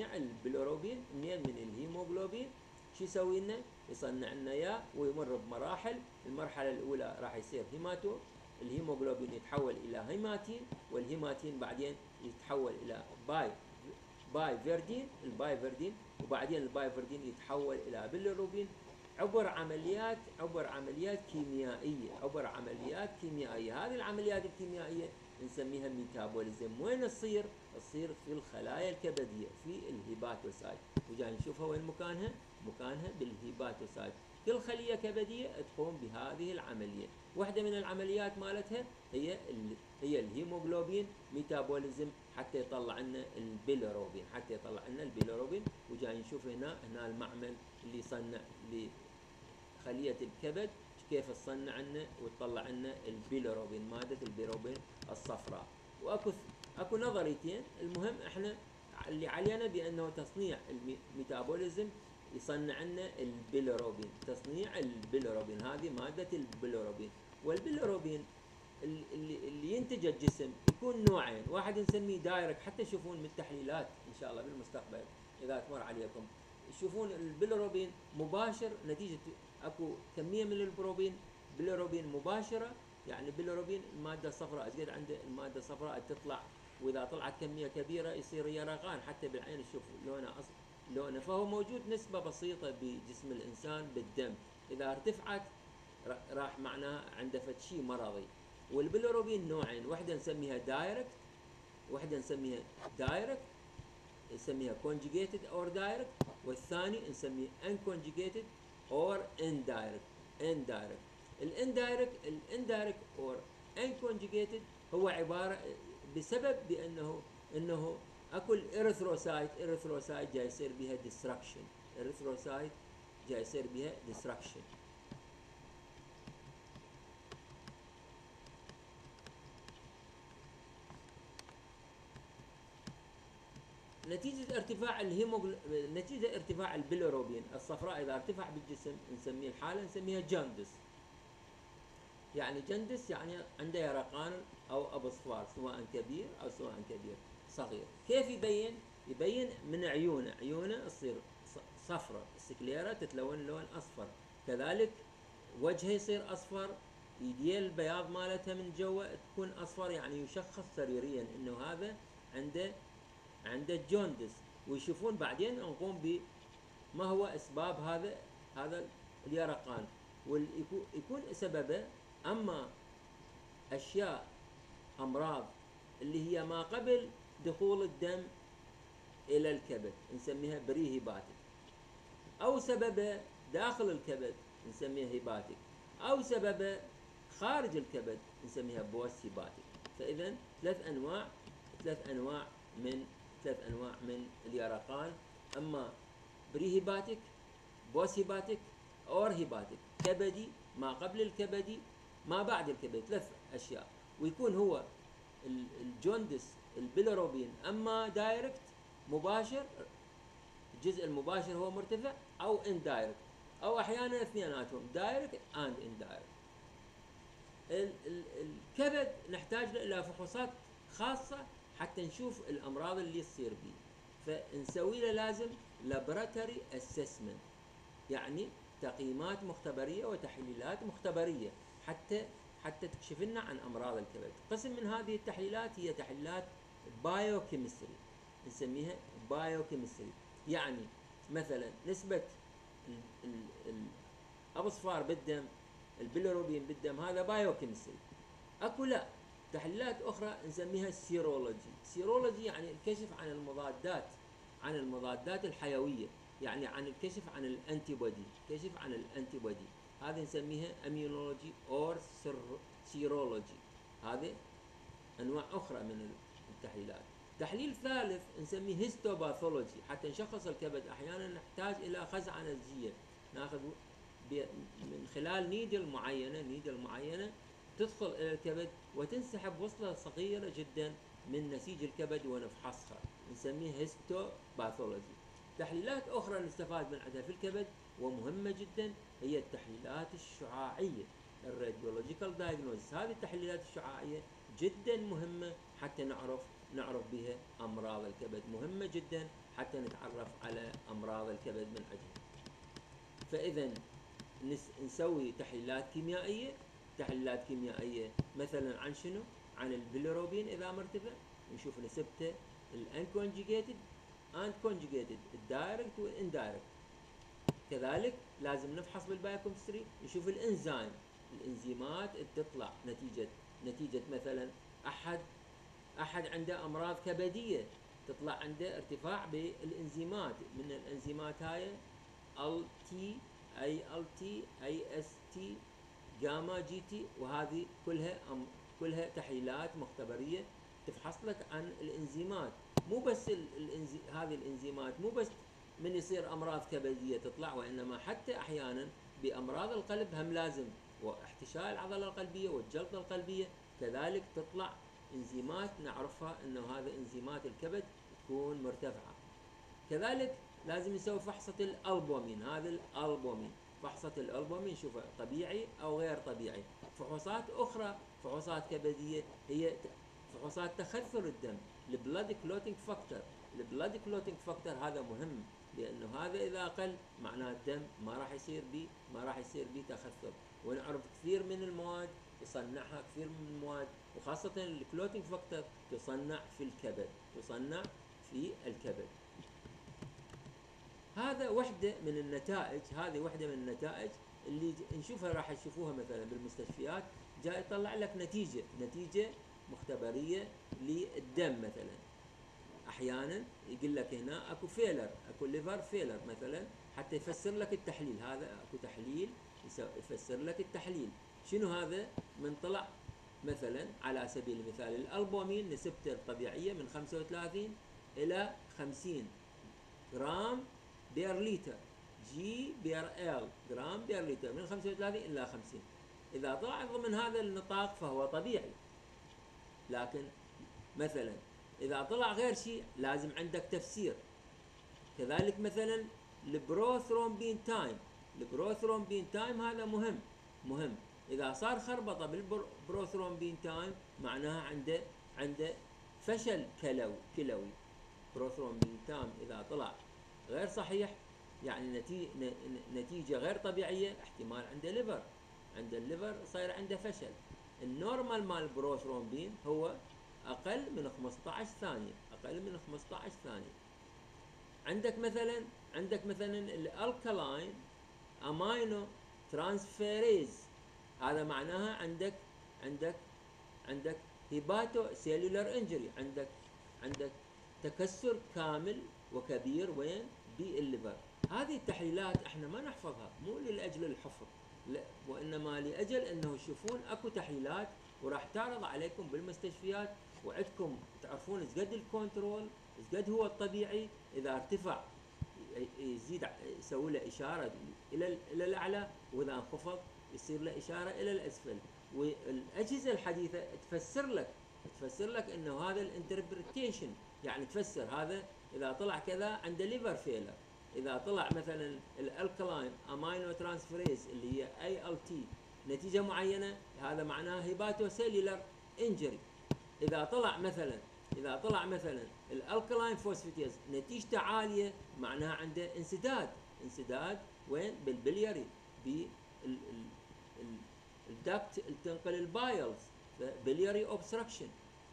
من الهيموغلوبين شو يسوي لنا؟ يصنع لنا اياه ويمر بمراحل. المرحله الاولى راح يصير الهيموغلوبين يتحول الى هيماتين، والهيماتين بعدين يتحول الى باي فيردين، وبعدين الباي فيردين يتحول الى بيليروبين عبر عمليات كيميائيه. هذه العمليات الكيميائيه نسميها ميتابوليزم. وين تصير في الخلايا الكبديه، في الهيباتوسايت. وجاي نشوفها وين مكانها بالهيباتوسايت. كل خليه كبديه تقوم بهذه العمليه. واحده من العمليات مالتها هي الهيموغلوبين ميتابوليزم، حتى يطلع لنا البيليروبين. وجاي نشوف هنا المعمل اللي يصنع لخليه الكبد كيف تصنع لنا وتطلع لنا البيليروبين، ماده البيليروبين الصفراء. واكو نظريتين. المهم احنا اللي علينا بانه تصنيع الميتابوليزم يصنع لنا البيليروبين. هذه ماده البيليروبين. والبيليروبين اللي ينتج الجسم يكون نوعين. واحد نسميه دايركت، حتى تشوفون من التحليلات ان شاء الله بالمستقبل اذا تمر عليكم تشوفون البيليروبين مباشر، نتيجه اكو كميه من بيليروبين مباشره. يعني بيليروبين الماده الصفراء قد عنده الماده الصفراء تطلع، واذا طلعت كميه كبيره يصير يرقان، حتى بالعين تشوف لونه. فهو موجود نسبه بسيطه بجسم الانسان بالدم. اذا ارتفعت راح معناه عنده فد شيء مرضي. والبيليروبين نوعين، واحده نسميها دايركت نسميها conjugated or direct، والثاني نسميه unconjugated or indirect. الاندايركت or unconjugated هو عباره بسبب بانه اكو الاريثروسايت جاي يصير بها ديستركشن. نتيجة ارتفاع البيليروبين الصفراء إذا ارتفع بالجسم نسميه الحالة نسميها جندس. يعني عنده يرقان أو أبصفار، سواء كبير أو صغير. كيف يبين من عيونه تصير صفرة، السكليرا تتلون لون أصفر. كذلك وجهه يصير أصفر، يديه البياض مالتها من جوا تكون أصفر. يعني يشخص سريريا إنه هذا عنده جوندس. ويشوفون بعدين نقوم بما هو اسباب هذا اليرقان، ويكون سببه اما امراض اللي هي ما قبل دخول الدم الى الكبد نسميها بريهيباتيك، او سببه داخل الكبد نسميها هيباتيك، او سببه خارج الكبد نسميها بوست هيباتيك. فاذا ثلاث انواع من 3 أنواع من اليرقان، اما بري هيباتيك، بوست هيباتيك، اور هيباتيك، كبدي، ما قبل الكبدي، ما بعد الكبد، 3 أشياء. ويكون هو الجوندس البيلروبين اما دايركت مباشر، الجزء المباشر هو مرتفع، او اندايركت، او احيانا اثنيناتهم دايركت اند اندايركت. الكبد نحتاج له الى فحوصات خاصه حتى نشوف الامراض اللي تصير به، فنسوي له لازم لابراتوري اسسمنت، يعني تقييمات مختبريه وتحليلات مختبريه حتى تكشف لنا عن امراض الكبد. قسم من هذه التحليلات هي تحليلات بايوكيمستري، نسميها بايوكيمستري، يعني مثلا نسبه الاصفار بالدم، البيلروبين بالدم، هذا بايوكيمستري. اكو لا تحليلات اخرى نسميها سيرولوجي. سيرولوجي يعني الكشف عن المضادات الحيويه، يعني عن الكشف عن الانتي بودي، كشف عن الانتي بودي، هذه نسميها اميونولوجي اور سيرولوجي. هذه انواع اخرى من التحليلات. تحليل ثالث نسميه هيستوباثولوجي، حتى نشخص الكبد احيانا نحتاج الى خزعه نسجيه، ناخذ من خلال نيدل معينه تدخل الى الكبد وتنسحب وصله صغيره جدا من نسيج الكبد ونفحصها، نسميه هيستوباثولوجي. تحليلات اخرى نستفاد من عندها في الكبد ومهمه جدا هي التحليلات الشعاعيه، الراديولوجيكال دايجنوز. هذه التحليلات الشعاعيه جدا مهمه حتى نعرف بها امراض الكبد، مهمه جدا حتى نتعرف على امراض الكبد من عندها. فاذا نسوي تحليلات كيميائيه مثلا عن شنو؟ عن البيلروبين اذا مرتفع، نشوف نسبته الانكونجيجيتد اند كونجيجيتد، الدايركت والاندايركت. كذلك لازم نفحص بالبايوكيمستري نشوف الانزيمات تطلع نتيجه مثلا احد عنده امراض كبديه، تطلع عنده ارتفاع بالانزيمات، من الانزيمات هاي التي اي اس تي جاما جي تي، وهذه كلها تحليلات مختبريه تفحص لك عن الانزيمات. مو بس هذه الانزيمات مو بس من يصير امراض كبديه تطلع، وانما حتى احيانا بامراض القلب هم لازم، واحتشاء العضله القلبيه والجلطه القلبيه كذلك تطلع انزيمات نعرفها انه هذا انزيمات الكبد تكون مرتفعه. كذلك لازم نسوي فحصة الألبومين، هذا الألبومين، فحصة الألبومين نشوفه طبيعي أو غير طبيعي. فحوصات أخرى، فحوصات كبدية، هي فحوصات تخثر الدم، البلاد كلوتينج فاكتور. البلاد كلوتينج فاكتور هذا مهم، لأنه هذا إذا قل معناه الدم ما راح يصير به تخثر. ونعرف كثير من المواد تصنعها، كثير من المواد وخاصة الكلوتينج فاكتور تصنع في الكبد. هذا وحدة من النتائج اللي نشوفها، راح تشوفوها مثلا بالمستشفيات، جاي يطلع لك نتيجة مختبرية للدم مثلا. احيانا يقول لك هنا اكو فيلر، اكو ليفر فيلر مثلا، حتى يفسر لك التحليل. هذا اكو تحليل يفسر لك التحليل. شنو هذا؟ من طلع مثلا على سبيل المثال الألبومين نسبته الطبيعية من 35 إلى 50 جرام بير لتر، جي بير ال، جرام بير لتر، من 35 إلى 50. إذا طلع ضمن هذا النطاق فهو طبيعي. لكن مثلا إذا طلع غير شيء لازم عندك تفسير. كذلك مثلا البروثرومبين تايم هذا مهم. إذا صار خربطة بالبروثرومبين تايم معناها عنده فشل كلوي. بروثرومبين تايم إذا طلع غير صحيح يعني نتيجة غير طبيعية، احتمال عنده الليفر صاير عنده فشل. النورمال مال البروثرومبين هو أقل من 15 ثانية. عندك مثلا الالكالاين امينو ترانسفيريز، هذا معناها عندك هيباتو سيلولر انجري، عندك تكسر كامل وكبير وين؟ بالليفر. هذه التحليلات احنا ما نحفظها مو لاجل الحفظ، لا، وانما لاجل انه يشوفون اكو تحليلات وراح تعرض عليكم بالمستشفيات، وعندكم تعرفون ايش قد الكنترول، ايش قد هو الطبيعي. اذا ارتفع يزيد يسوي له اشاره الى الاعلى، واذا انخفض يصير له اشاره الى الاسفل. والاجهزه الحديثه تفسر لك انه هذا الانتربريتيشن، يعني تفسر هذا اذا طلع كذا عنده ليفر فيلر، اذا طلع مثلا الالكلاين امينو ترانسفيريز اللي هي اي ال تي نتيجه معينه، هذا معناه هيباتو سيلولر انجري. اذا طلع مثلا الالكلاين فوسفاتيز نتيجته عاليه، معناها عنده انسداد وين؟ بالبلياري، الدكت اللي تنقل البايلز، بلياري اوبستراكشن.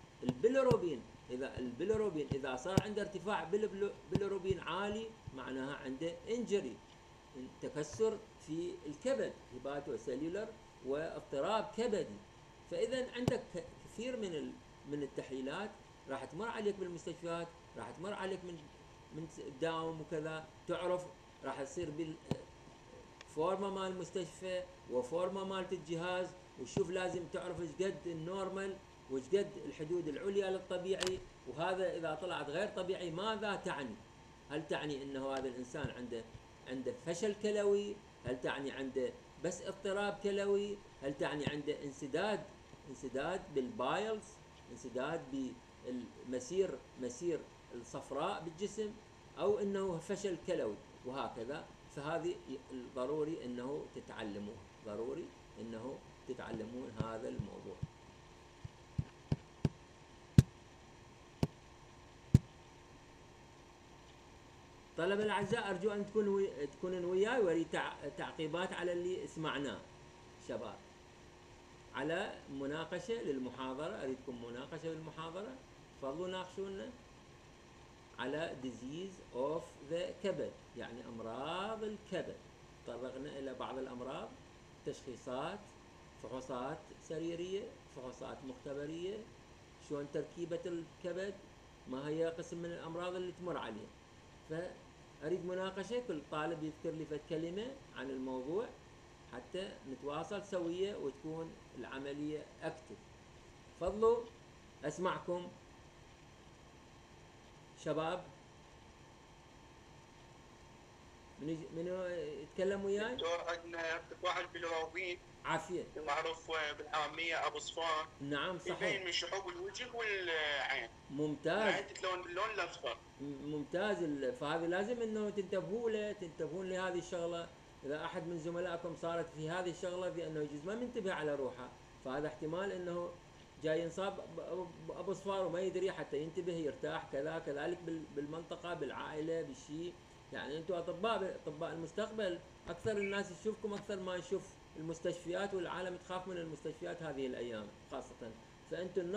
البيليروبين اذا صار عنده ارتفاع بالبيليروبين عالي، معناها عنده انجري، تكسر في الكبد، هيباتو سيلولر واضطراب كبدي. فاذا عندك كثير من التحليلات راح تمر عليك بالمستشفيات، راح تمر عليك من تداوم وكذا، تعرف راح تصير فورمه مال المستشفى وفورمه مالت الجهاز، وشوف لازم تعرف ايش قد النورمال وايش قد الحدود العليا للطبيعي. وهذا اذا طلعت غير طبيعي ماذا تعني؟ هل تعني انه هذا الانسان عنده فشل كلوي؟ هل تعني عنده بس اضطراب كلوي؟ هل تعني عنده انسداد بالبايلز، انسداد بمسير الصفراء بالجسم، او انه فشل كلوي وهكذا؟ فهذه ضروري انه تتعلمون هذا الموضوع. طلبة الأعزاء، أرجو أن تكونون وياي وأريد تعقيبات على اللي سمعناه. شباب، على مناقشة للمحاضرة، أريدكم مناقشة للمحاضرة، تفضلوا ناقشونا على disease of the كبد، يعني أمراض الكبد. تطرقنا إلى بعض الأمراض، تشخيصات، فحوصات سريرية، فحوصات مختبرية، شلون تركيبة الكبد، ما هي قسم من الأمراض اللي تمر عليه. فأريد مناقشة، كل طالب يذكر لي فد كلمة عن الموضوع حتى نتواصل سوية وتكون العملية أكتف. فضلوا أسمعكم شباب. منو يتكلم وياي؟ دكتور، عندنا ارتفاع البيليروبين عافية، المعروف بالعامية أبو صفار. نعم صحيح، يبين من شحوب الوجه والعين. ممتاز، اللون باللون الأصفر. ممتاز. فهذا لازم انه تنتبهون لهذه الشغله. اذا احد من زملائكم صارت في هذه الشغله بانه يجوز ما منتبه على روحه، فهذا احتمال انه جاي ينصاب بابو صفار وما يدري، حتى ينتبه يرتاح كذا. كذلك بالمنطقه، بالعائله، بالشيء. يعني انتم اطباء المستقبل، اكثر الناس تشوفكم اكثر ما يشوف المستشفيات، والعالم تخاف من المستشفيات هذه الايام خاصه. فانتم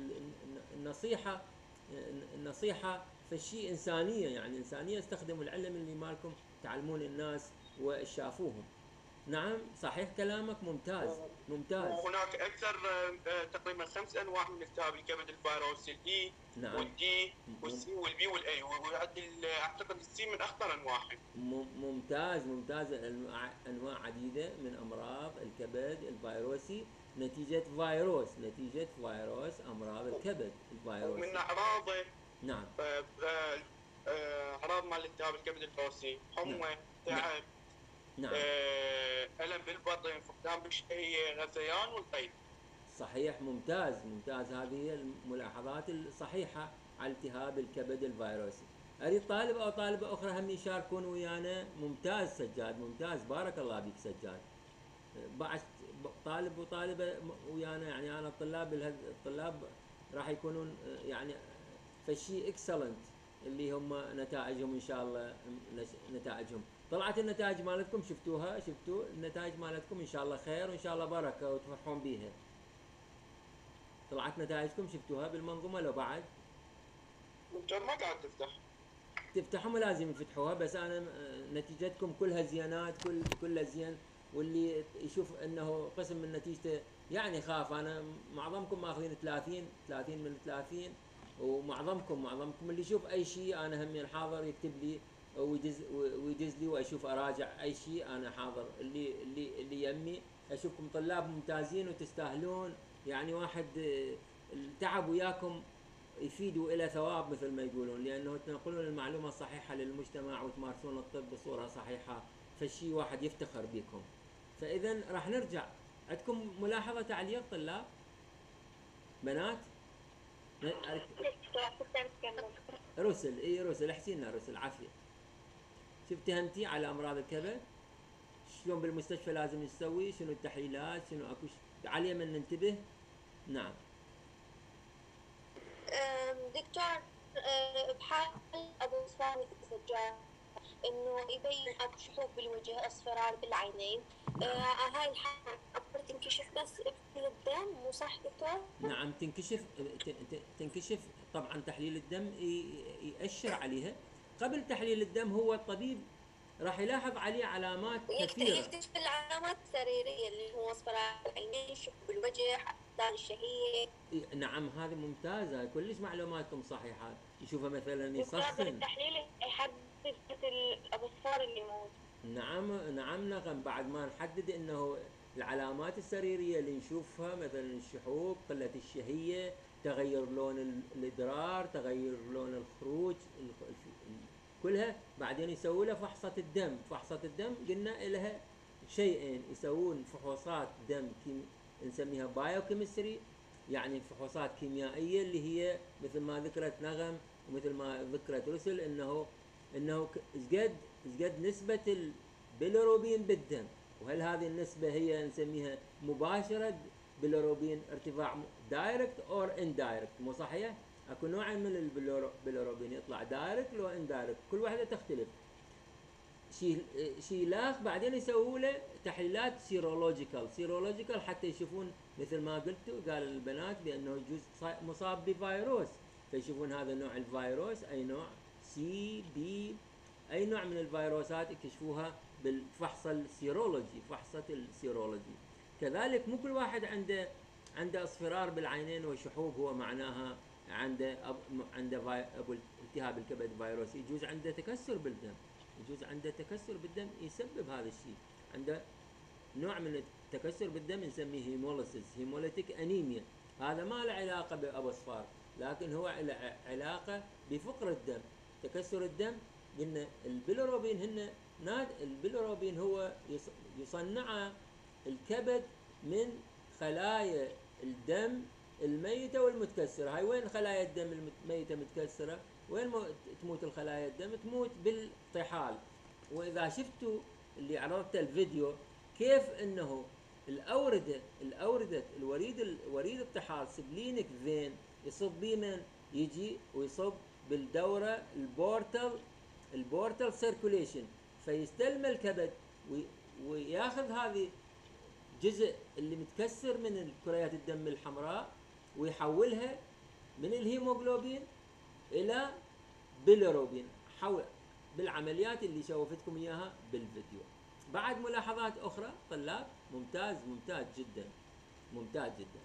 النصيحه فالشيء إنسانية، يعني إنسانية، استخدموا العلم اللي مالكم تعلمون الناس وشافوهم. نعم صحيح كلامك، ممتاز. وهناك أكثر تقريبا 5 أنواع من التهاب الكبد الفيروسي، الإي نعم، والدي والسي والبي والأي، أعتقد السي من أخطر أنواعهم. ممتاز. أنواع عديدة من أمراض الكبد الفيروسي نتيجة فيروس أمراض الكبد الفيروسي. ومن أعراضه نعم، أعراض مال التهاب الكبد الفيروسي، حمى، تعب، نعم، ألم بالبطن، فقدان بالشهية، غثيان والقيء. صحيح، ممتاز. هذه هي الملاحظات الصحيحة على التهاب الكبد الفيروسي. أريد طالب أو طالبة أخرى هم يشاركون ويانا. ممتاز سجاد، ممتاز، بارك الله بك سجاد. بعد طالب وطالبة ويانا، يعني أنا الطلاب راح يكونون يعني فشي اكسلنت اللي هم نتائجهم ان شاء الله. نتائجهم طلعت، النتائج مالتكم شفتوا النتائج مالتكم ان شاء الله خير وان شاء الله بركه وتفرحون بيها. طلعت نتائجكم شفتوها بالمنظومه لو بعد؟ دكتور ما قاعد تفتحهم، لازم يفتحوها، بس انا نتيجتكم كلها زينات، كلها زين. واللي يشوف انه قسم من نتيجته يعني خاف. انا معظمكم ماخذين 30 من 30، ومعظمكم اللي يشوف اي شيء انا همين حاضر، يكتب لي ويدز لي واشوف اراجع اي شيء، انا حاضر. اللي يمي اشوفكم طلاب ممتازين وتستاهلون يعني واحد التعب وياكم يفيد إلى ثواب مثل ما يقولون، لأنه تنقلون المعلومة الصحيحة للمجتمع وتمارسون الطب بصورة صحيحة، فالشي واحد يفتخر بكم. فإذا راح نرجع. عندكم ملاحظة تعليق طلاب بنات؟ رسل، اي رسل، احكي لنا رسل عافية. شو فهمتي على أمراض الكبد؟ شلون بالمستشفى لازم نسوي؟ شنو التحليلات؟ شنو اكو عليه من ننتبه؟ نعم دكتور، بحال ابو صامت السجاد انه يبين اكو شحوب بالوجه، اصفرار بالعينين. هاي الحالة تنكشف بس بالدم، مو صح دكتور؟ نعم تنكشف طبعا. تحليل الدم يأشر عليها. قبل تحليل الدم هو الطبيب راح يلاحظ عليه علامات كثيرة. يكتشف العلامات السريرية اللي هو اصفرار العينين، شحوب بالوجه، حساسية الشهية. نعم هذه ممتازة، كلش معلوماتكم صحيحة. يشوفه مثلا يستخدم يسخن. التحليل يحدد الأبصار اللي يموت. نعم بعد ما نحدد انه العلامات السريرية اللي نشوفها مثلا الشحوب، قلة الشهية، تغير لون الإدرار، تغير لون الخروج، كلها. بعدين يسوي له فحصة الدم. فحصة الدم قلنا لها شيئين، يسوون فحوصات دم نسميها بايوكيمستري، يعني فحوصات كيميائية اللي هي مثل ما ذكرت نغم ومثل ما ذكرت رسل انه قد نسبة البيليروبين بالدم، وهل هذه النسبة هي نسميها مباشرة بيليروبين ارتفاع دايركت اور اندايركت، مو صحيح؟ اكو نوعين من البيليروبين يطلع دايركت لو اندايركت، كل واحدة تختلف. شيلاخ بعدين يسووا له تحليلات سيرولوجيكال حتى يشوفون مثل ما قلتوا قال البنات بانه يجوز مصاب بفيروس، فيشوفون هذا نوع الفيروس اي نوع، سي بي، اي نوع من الفيروسات يكشفوها بالفحص السيرولوجي، فحصة السيرولوجي. كذلك مو كل واحد عنده اصفرار بالعينين وشحوب هو معناها عنده التهاب الكبد فيروسي، يجوز عنده تكسر بالدم، يجوز عنده تكسر بالدم يسبب هذا الشيء. عنده نوع من التكسر بالدم نسميه هيموليتيك انيميا، هذا ما له علاقة بأبصفار، لكن هو له علاقة بفقر الدم، تكسر الدم. قلنا البيليروبين هو يصنع الكبد من خلايا الدم الميتة والمتكسرة. هاي وين خلايا الدم الميتة متكسرة؟ وين تموت الخلايا الدم؟ تموت بالطحال. وإذا شفتوا اللي عرضت الفيديو كيف انه وريد الطحال سبلينك فين يصب بيه من يجي ويصب بالدورة البورتال سيركوليشن، فيستلم الكبد وياخذ هذه جزء اللي متكسر من كريات الدم الحمراء ويحولها من الهيموغلوبين الى بيليروبين، بالعمليات اللي شوفتكم اياها بالفيديو. بعد ملاحظات اخرى طلاب؟ ممتاز ممتاز جدا.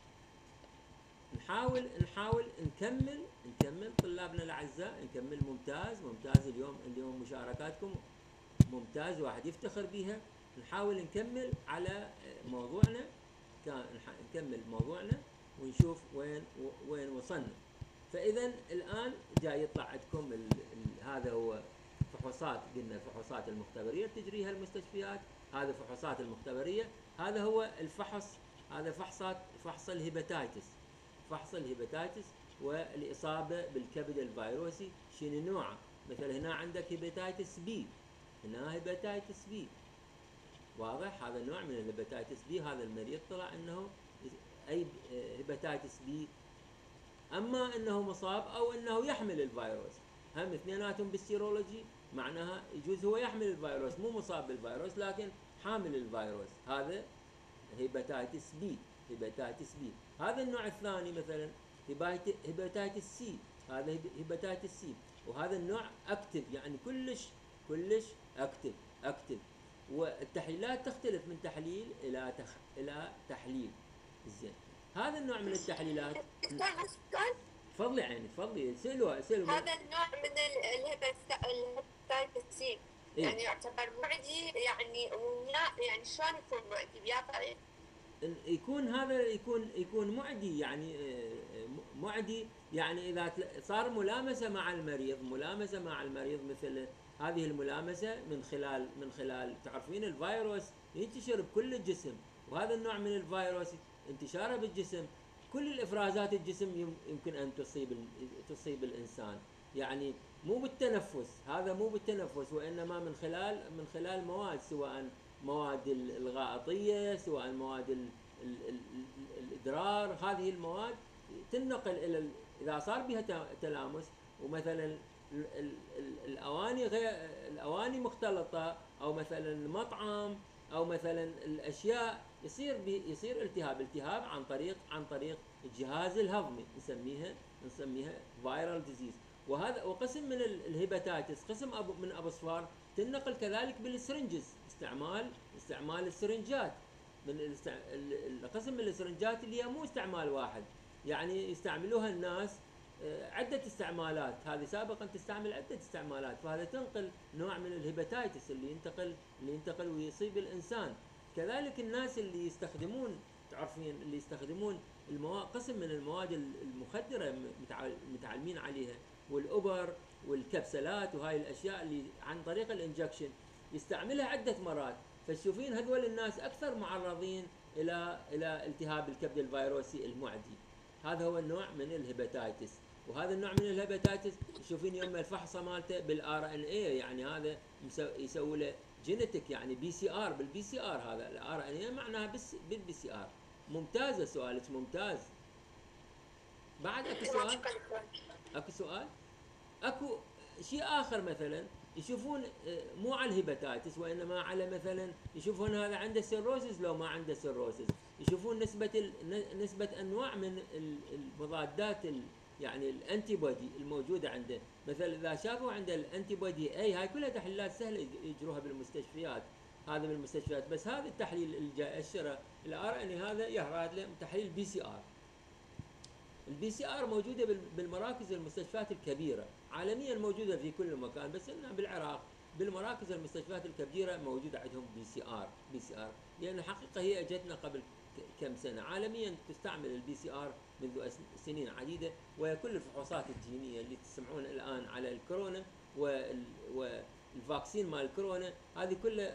نحاول نكمل طلابنا الاعزاء، نكمل. ممتاز اليوم مشاركاتكم ممتاز، واحد يفتخر بها. نحاول نكمل على موضوعنا، نكمل موضوعنا ونشوف وين وصلنا. فاذا الان جاي يطلع عندكم هذا هو فحوصات، قلنا الفحوصات المختبريه تجريها المستشفيات، هذه فحوصات المختبريه، هذا هو الفحص، هذا فحص الهيباتيتس والاصابه بالكبد الفيروسي شنو نوعه. مثلا هنا عندك هيباتيتس بي، هنا هيباتيتس بي، واضح؟ هذا نوع من الهيباتيتس بي، هذا المريض طلع انه اي هيباتيتس بي، اما انه مصاب او انه يحمل الفيروس، هم اثنيناتهم بالسيرولوجي معناها يجوز هو يحمل الفيروس، مو مصاب بالفيروس لكن حامل الفيروس، هذا هيباتيتس بي. هذا النوع الثاني مثلا هيباتيتس سي، هذا هيباتيتس سي، وهذا النوع اكتف، يعني كلش اكتف. والتحليلات تختلف من تحليل الى تحليل. زين، هذا النوع من التحليلات. تفضلي عيني تفضلي، سلوى. هذا النوع من الهيباتيتس سي يعني يعتبر معدي، يعني شلون يكون معدي؟ بيا طريق يكون هذا يكون معدي، يعني معدي، يعني اذا صار ملامسه مع المريض مثل هذه الملامسه من خلال تعرفين الفيروس ينتشر بكل الجسم، وهذا النوع من الفيروس انتشاره بالجسم كل الافرازات الجسم يمكن ان تصيب الانسان، يعني مو بالتنفس، هذا مو بالتنفس، وانما من خلال مواد، سواء مواد الغائطيه، سواء مواد الادرار. هذه المواد تنقل الى اذا صار بها تلامس، ومثلا الاواني مختلطه، او مثلا المطعم، او مثلا الاشياء، يصير التهاب عن طريق الجهاز الهضمي، نسميها فايرال ديزيز. وقسم من الهيباتيتس، قسم من ابصفار تنقل كذلك بالسرنجز، استعمال السرنجات، قسم من السرنجات اللي هي مو استعمال واحد، يعني يستعملوها الناس عدة استعمالات، هذه سابقا تستعمل عدة استعمالات، فهذا تنقل نوع من الهيباتيتس اللي ينتقل ويصيب الإنسان. كذلك الناس اللي يستخدمون قسم من المواد المخدرة متعلمين عليها، والأبر والكبسلات وهاي الأشياء اللي عن طريق الانجكشن يستعملها عدة مرات، فتشوفين هذول الناس أكثر معرضين إلى التهاب الكبد الفيروسي المعدي. هذا هو النوع من الهيباتيتس. وهذا النوع من الهيباتيتس تشوفين يوم الفحصه مالته بالار ان اي، يعني هذا يسوي له جينيتك، يعني بي سي ار، بالبي سي ار، هذا الار ان اي معناها بالبي سي ار. ممتازه، سؤالك ممتاز. بعد اكو سؤال اكو شيء اخر، مثلا يشوفون مو على الهيباتيتس، وانما على مثلا يشوفون هذا عنده سيروسيس لو ما عنده سيروسيس، يشوفون نسبة انواع من المضادات، يعني الانتي بودي الموجودة عنده. مثلا اذا شافوا عنده الانتي بودي اي، هاي كلها تحليلات سهلة يجروها بالمستشفيات، هذا بالمستشفيات، بس هذا التحليل اللي جاي الشرع الار ان هذا يهراد له تحليل بي سي ار. البي سي ار موجوده بالمراكز والمستشفيات الكبيره، عالميا موجوده في كل مكان، بس انها بالعراق بالمراكز والمستشفيات الكبيره موجوده عندهم بي سي ار، لان الحقيقه هي اجتنا قبل كم سنه. عالميا تستعمل البي سي ار منذ سنين عديده، وكل الفحوصات الجينيه اللي تسمعون الان على الكورونا والفاكسين مال الكورونا، هذه كلها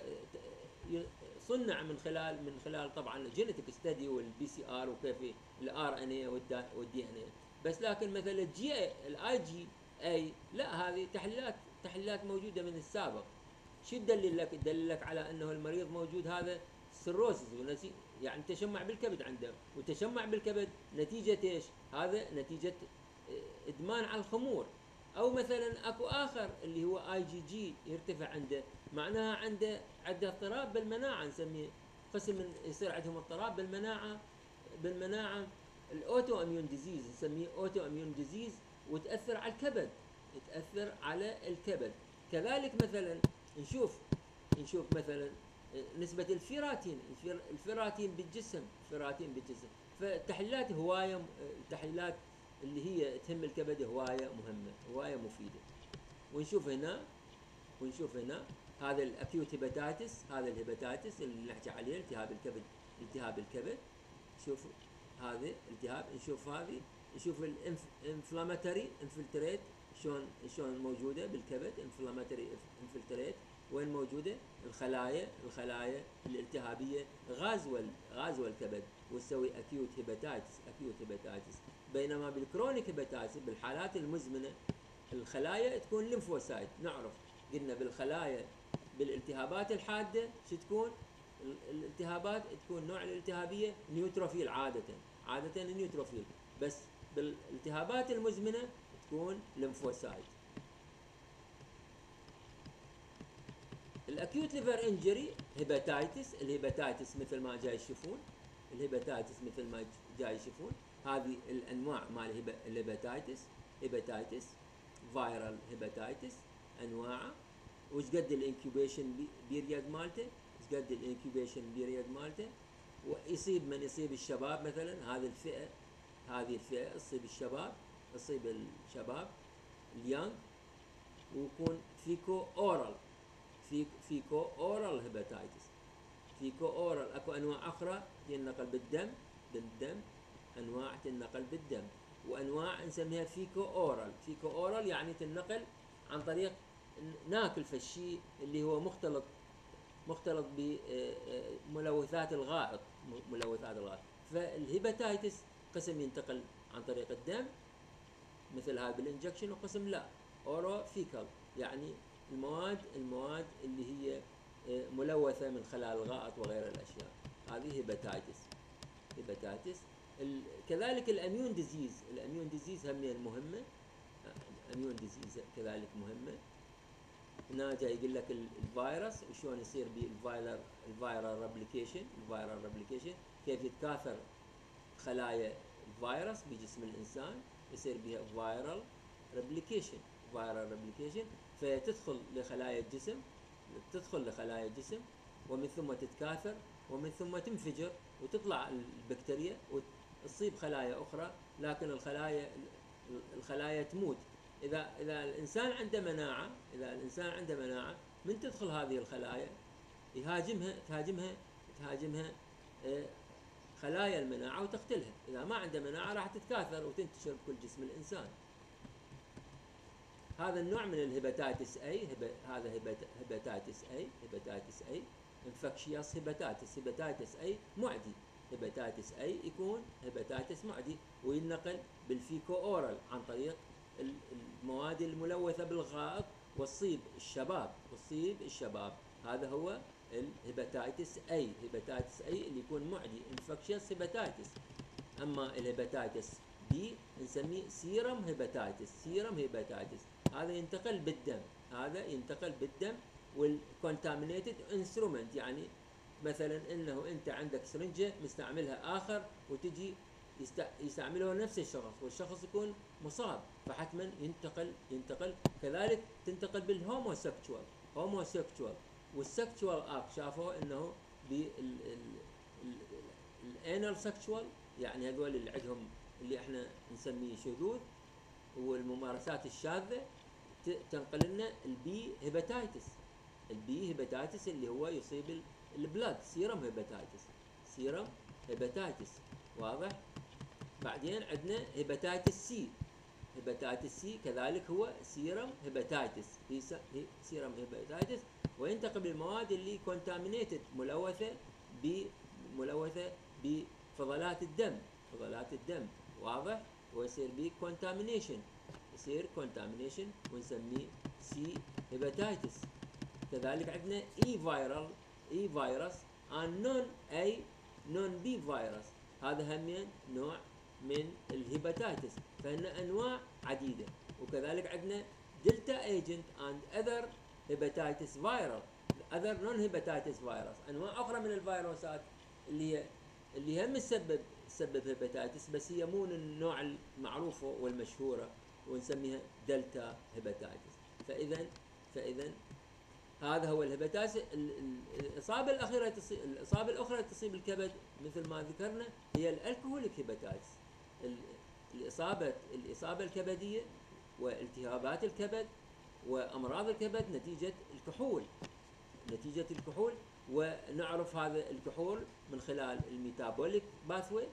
صنع من خلال طبعا جينيتك ستدي والبي سي ار، وكيف الار ان اي والدي ان اي. بس لكن مثلا الاي جي اي لا، هذه تحليلات موجوده من السابق. شو تدلل لك على انه المريض موجود هذا سيروسيس، يعني تشمع بالكبد عنده، وتشمع بالكبد نتيجه ايش؟ هذا نتيجه ادمان على الخمور. او مثلا اكو اخر اللي هو اي جي جي يرتفع عنده، معناها عنده اضطراب بالمناعه، نسميه قسم يصير عندهم اضطراب بالمناعه الاوتو اميون ديزيز، نسميه اوتو اميون ديزيز، وتاثر على الكبد. كذلك مثلا نشوف مثلا نسبة الفيراتين بالجسم، فالتحليلات التحليلات اللي هي تهم الكبد هواية مهمة، هواية مفيدة. ونشوف هنا هذا الاكيوت هيباتيتس، هذا الهيباتيتس اللي نحكي عليه التهاب الكبد. شوف هذا التهاب، نشوف الانفلاماتوري انفلتريت شلون موجوده بالكبد، انفلاماتوري انفلتريت وين موجوده؟ الخلايا الالتهابيه غازوه الكبد، وتسوي اكيوت هيباتيتس. بينما بالكرونيك هيباتيتس بالحالات المزمنه الخلايا تكون ليمفوسايت. نعرف قلنا بالخلايا بالالتهابات الحاده شو تكون؟ الالتهابات تكون نوع الالتهابيه نيوتروفيل، عاده نيوتروفيل، بس بالالتهابات المزمنه تكون ليمفوسايت. الاكيوت ليفر انجري الهيباتيتس مثل ما جاي يشوفون هذه الانواع مال الهيباتيتس فايرال هيباتيتس انواعه، وش قد الانكيوبيشن بيريد مالته، ويصيب من يصيب الشباب مثلا، هذه الفئه تصيب الشباب اليانج، ويكون فيكو اورال هيباتيتس. اكو انواع اخرى ينقل بالدم، انواع تنقل بالدم، وانواع نسميها فيكو اورال. فيكو اورال يعني تنقل عن طريق ناكل فالشيء اللي هو مختلط بملوثات الغائط. فالهيباتايتس قسم ينتقل عن طريق الدم مثل هاي بالانجكشن، وقسم لا، اورو فيكال، يعني المواد اللي هي ملوثة من خلال الغائط وغير الاشياء، هذه هيباتايتس. كذلك الاميون ديزيز هم مهمة، الاميون ديزيز كذلك مهمة. هنا جاي يقول لك الفيروس وشلون يصير الفيرال ريبليكيشن، كيف يتكاثر خلايا الفيروس بجسم الانسان، يصير بها فيرال ريبليكيشن، فتدخل لخلايا الجسم، ومن ثم تتكاثر، ومن ثم تنفجر وتطلع البكتيريا وتصيب خلايا اخرى، لكن الخلايا تموت. اذا الانسان عنده مناعه، من تدخل هذه الخلايا تهاجمها خلايا المناعه وتقتلها. اذا ما عنده مناعه راح تتكاثر وتنتشر بكل جسم الانسان. هذا النوع من الهيباتايتس اي، هذا هيباتايتس اي انفكشيوس هيباتايتس اي معدي. هيباتايتس اي يكون هيباتايتس معدي، وينقل بالفيكو اورال عن طريق المواد الملوثة بالغائط، وتصيب الشباب. هذا هو الهيباتايتس اي اللي يكون معدي، انفكشيوس هيباتايتس. اما الهيباتايتس بي نسميه سيرم هيباتايتس، هذا ينتقل بالدم، والكونتامينيتد انسترومنت، يعني مثلا انه انت عندك سرنجة مستعملها اخر، وتجي يستعمله نفس الشخص، والشخص يكون مصاب، فحتما ينتقل. كذلك تنتقل بالهوموسيكشوال، والسكشوال اكت شافوا انه الانال سكشوال، يعني هذول اللي عندهم اللي احنا نسميه شذوذ والممارسات الشاذة، تنقل لنا البي هيباتايتس اللي هو يصيب البلاد، سيرم هيباتايتس. واضح؟ بعدين عندنا هيباتايتس سي كذلك هو سيرم هيباتايتس، وينتقل بالمواد اللي كونتامينيتد، ملوثة بفضلات الدم، واضح؟ ويصير بي كونتامينيشن، ونسميه سي هيباتايتس. كذلك عندنا اي فيروس نون بي فيروس، هذا همين نوع من الهيباتايتس، فهن انواع عديدة. وكذلك عندنا دلتا ايجنت اند اذر هيباتايتس فيروس، اذر نون هيباتايتس فيروس، انواع اخرى من الفيروسات اللي هم تسبب هيباتايتس، بس هي مو النوع المعروفة والمشهورة، ونسميها دلتا هيباتايتس. فاذا هذا هو الهيباتايتس. الإصابة الأخرى تصيب الكبد مثل ما ذكرنا هي الألكوهوليك هيباتايتس، الإصابة الكبدية والتهابات الكبد وأمراض الكبد نتيجة الكحول. ونعرف هذا الكحول من خلال الميتابوليك باثوي،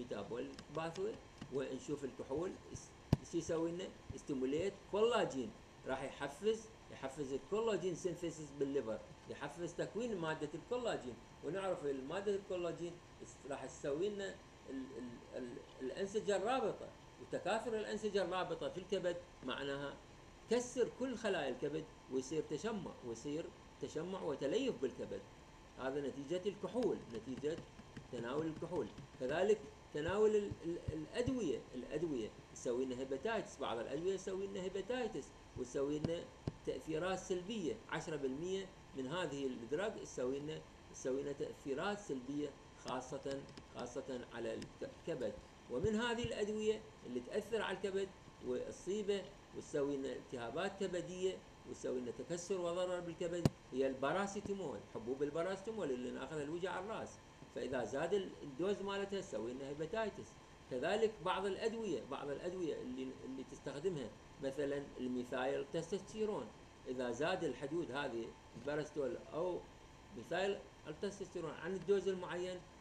ونشوف الكحول يسوي لنا ستيموليت كولاجين، راح يحفز الكولاجين سينثيسيس بالليفر، يحفز تكوين مادة الكولاجين. ونعرف مادة الكولاجين راح تسوي لنا الأنسجة الرابطة، وتكاثر الأنسجة الرابطة في الكبد معناها كسر كل خلايا الكبد، ويصير تشمع وتليف بالكبد. هذا نتيجة الكحول، نتيجة تناول الكحول. كذلك تناول الأدوية تسوي لنا هيباتايتس، بعض الأدوية تسوي لنا هيباتايتس وتسوي لنا تأثيرات سلبية. 10% من هذه الدراج تسوي لنا تأثيرات سلبية، خاصة على الكبد. ومن هذه الأدوية اللي تأثر على الكبد وتصيبه وتسوي لنا التهابات كبدية وتسوي لنا تكسر وضرر بالكبد هي الباراسيتامول، حبوب الباراسيتامول اللي ناخذها لوجع الراس، فإذا زاد الدوز مالتها تسوي لنا هيباتايتس. كذلك بعض الأدوية اللي تستخدمها، مثلا الميثايل تستوستيرون، إذا زاد الحدود هذه الباراسيتامول أو ميثايل التستوستيرون عن الدوز المعين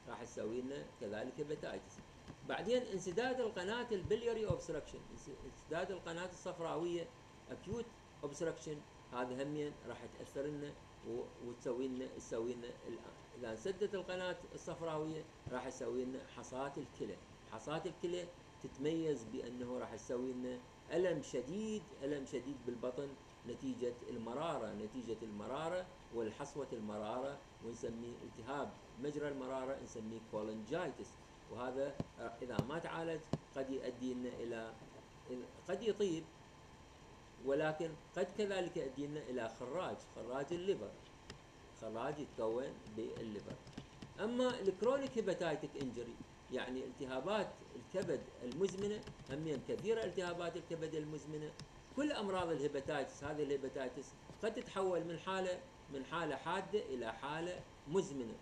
راح تسوي لنا كذلك هيباتايتس. بعدين انسداد القناه البلياري اوبستراكشن، انسداد القناه الصفراويه اكيوت اوبستراكشن، هذا همين راح تاثر لنا وتسوي لنا اذا انسدت القناه الصفراويه راح تسوي لنا حصات الكلى. حصات الكلى تتميز بانه راح تسوي لنا الم شديد بالبطن نتيجه المراره والحصوه المراره، ونسميه التهاب مجرى المراره نسميه كولنجايتس. وهذا اذا ما تعالج قد يؤدي لنا الى قد يطيب، ولكن قد كذلك يؤدي لنا الى خراج الليفر، خراج يتكون بالليفر. اما الكرونيك هيباتايتك انجري يعني التهابات الكبد المزمنه، همين كثيره التهابات الكبد المزمنه. كل امراض الهيباتايتس، هذه الهيباتايتس قد تتحول من حاله حاده الى حاله مزمنه،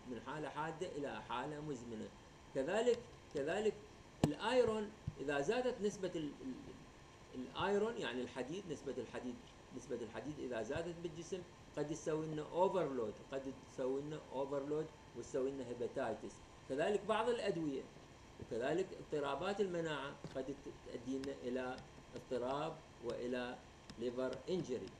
كذلك الايرون، اذا زادت نسبه الايرون يعني الحديد، نسبه الحديد اذا زادت بالجسم قد تسوي لنا اوفرلود وتسوي لنا هيباتايتس. كذلك بعض الادويه وكذلك اضطرابات المناعه قد تؤدي لنا الى اضطراب والى ليفر انجري،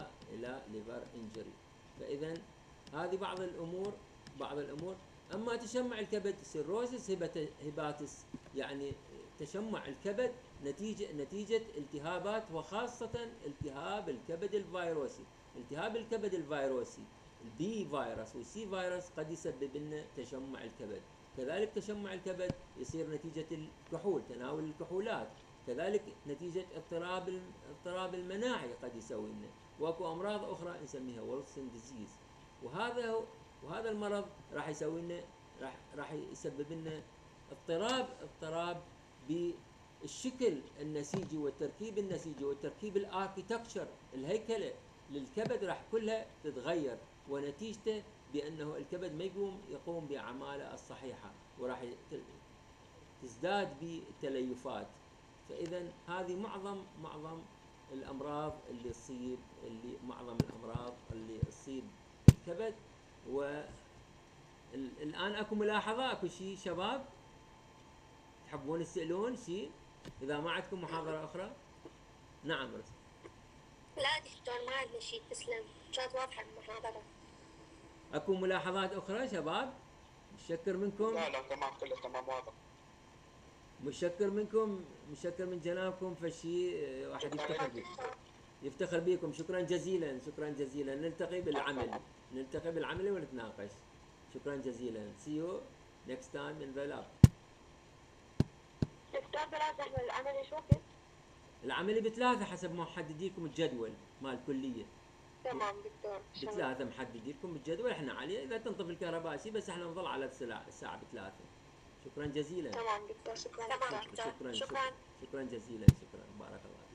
فاذا هذه بعض الامور. اما تشمع الكبد سيروسيس هيباتس يعني تشمع الكبد نتيجه التهابات، وخاصه التهاب الكبد الفيروسي، البي فيروس والسي فيروس قد يسبب لنا تشمع الكبد. كذلك تشمع الكبد يصير نتيجه الكحول، تناول الكحولات، كذلك نتيجه اضطراب المناعي قد يسوي لنا، واكو امراض اخرى نسميها ويلسون ديزيز. وهذا المرض راح يسوي لنا راح يسبب لنا اضطراب بالشكل النسيجي والتركيب الاركيتكتشر، الهيكله للكبد راح كلها تتغير، ونتيجته بانه الكبد ما يقوم باعماله الصحيحه، وراح تزداد بالتليفات. فاذا هذه معظم الامراض اللي تصيب الكبد. والان اكو ملاحظه، اكو شيء شباب تحبون تسالون شيء؟ اذا ما عندكم محاضره اخرى. نعم رسل. لا دكتور ما عندنا شيء، تسلم، كانت واضحه المحاضره. اكو ملاحظات اخرى شباب؟ متشكر منكم. لا تمام، كله تمام واضح. متشكر من جنابكم. فشي واحد يفتخر بكم. شكرا جزيلا. نلتقي بالعمل ونتناقش. شكرا جزيلا. See you next time in the lab. دكتور بلاد احنا العمل ايش وقت؟ العملي ب3 حسب ما محدد لكم الجدول مال الكليه. تمام دكتور. ب3 محدد لكم بالجدول، احنا عليه اذا تنطفي الكهرباء شيء، بس احنا نظل على الساعه ب3. شكرا جزيلا. تمام دكتور، شكرا. شكرا جزيلا. شكرا، بارك الله.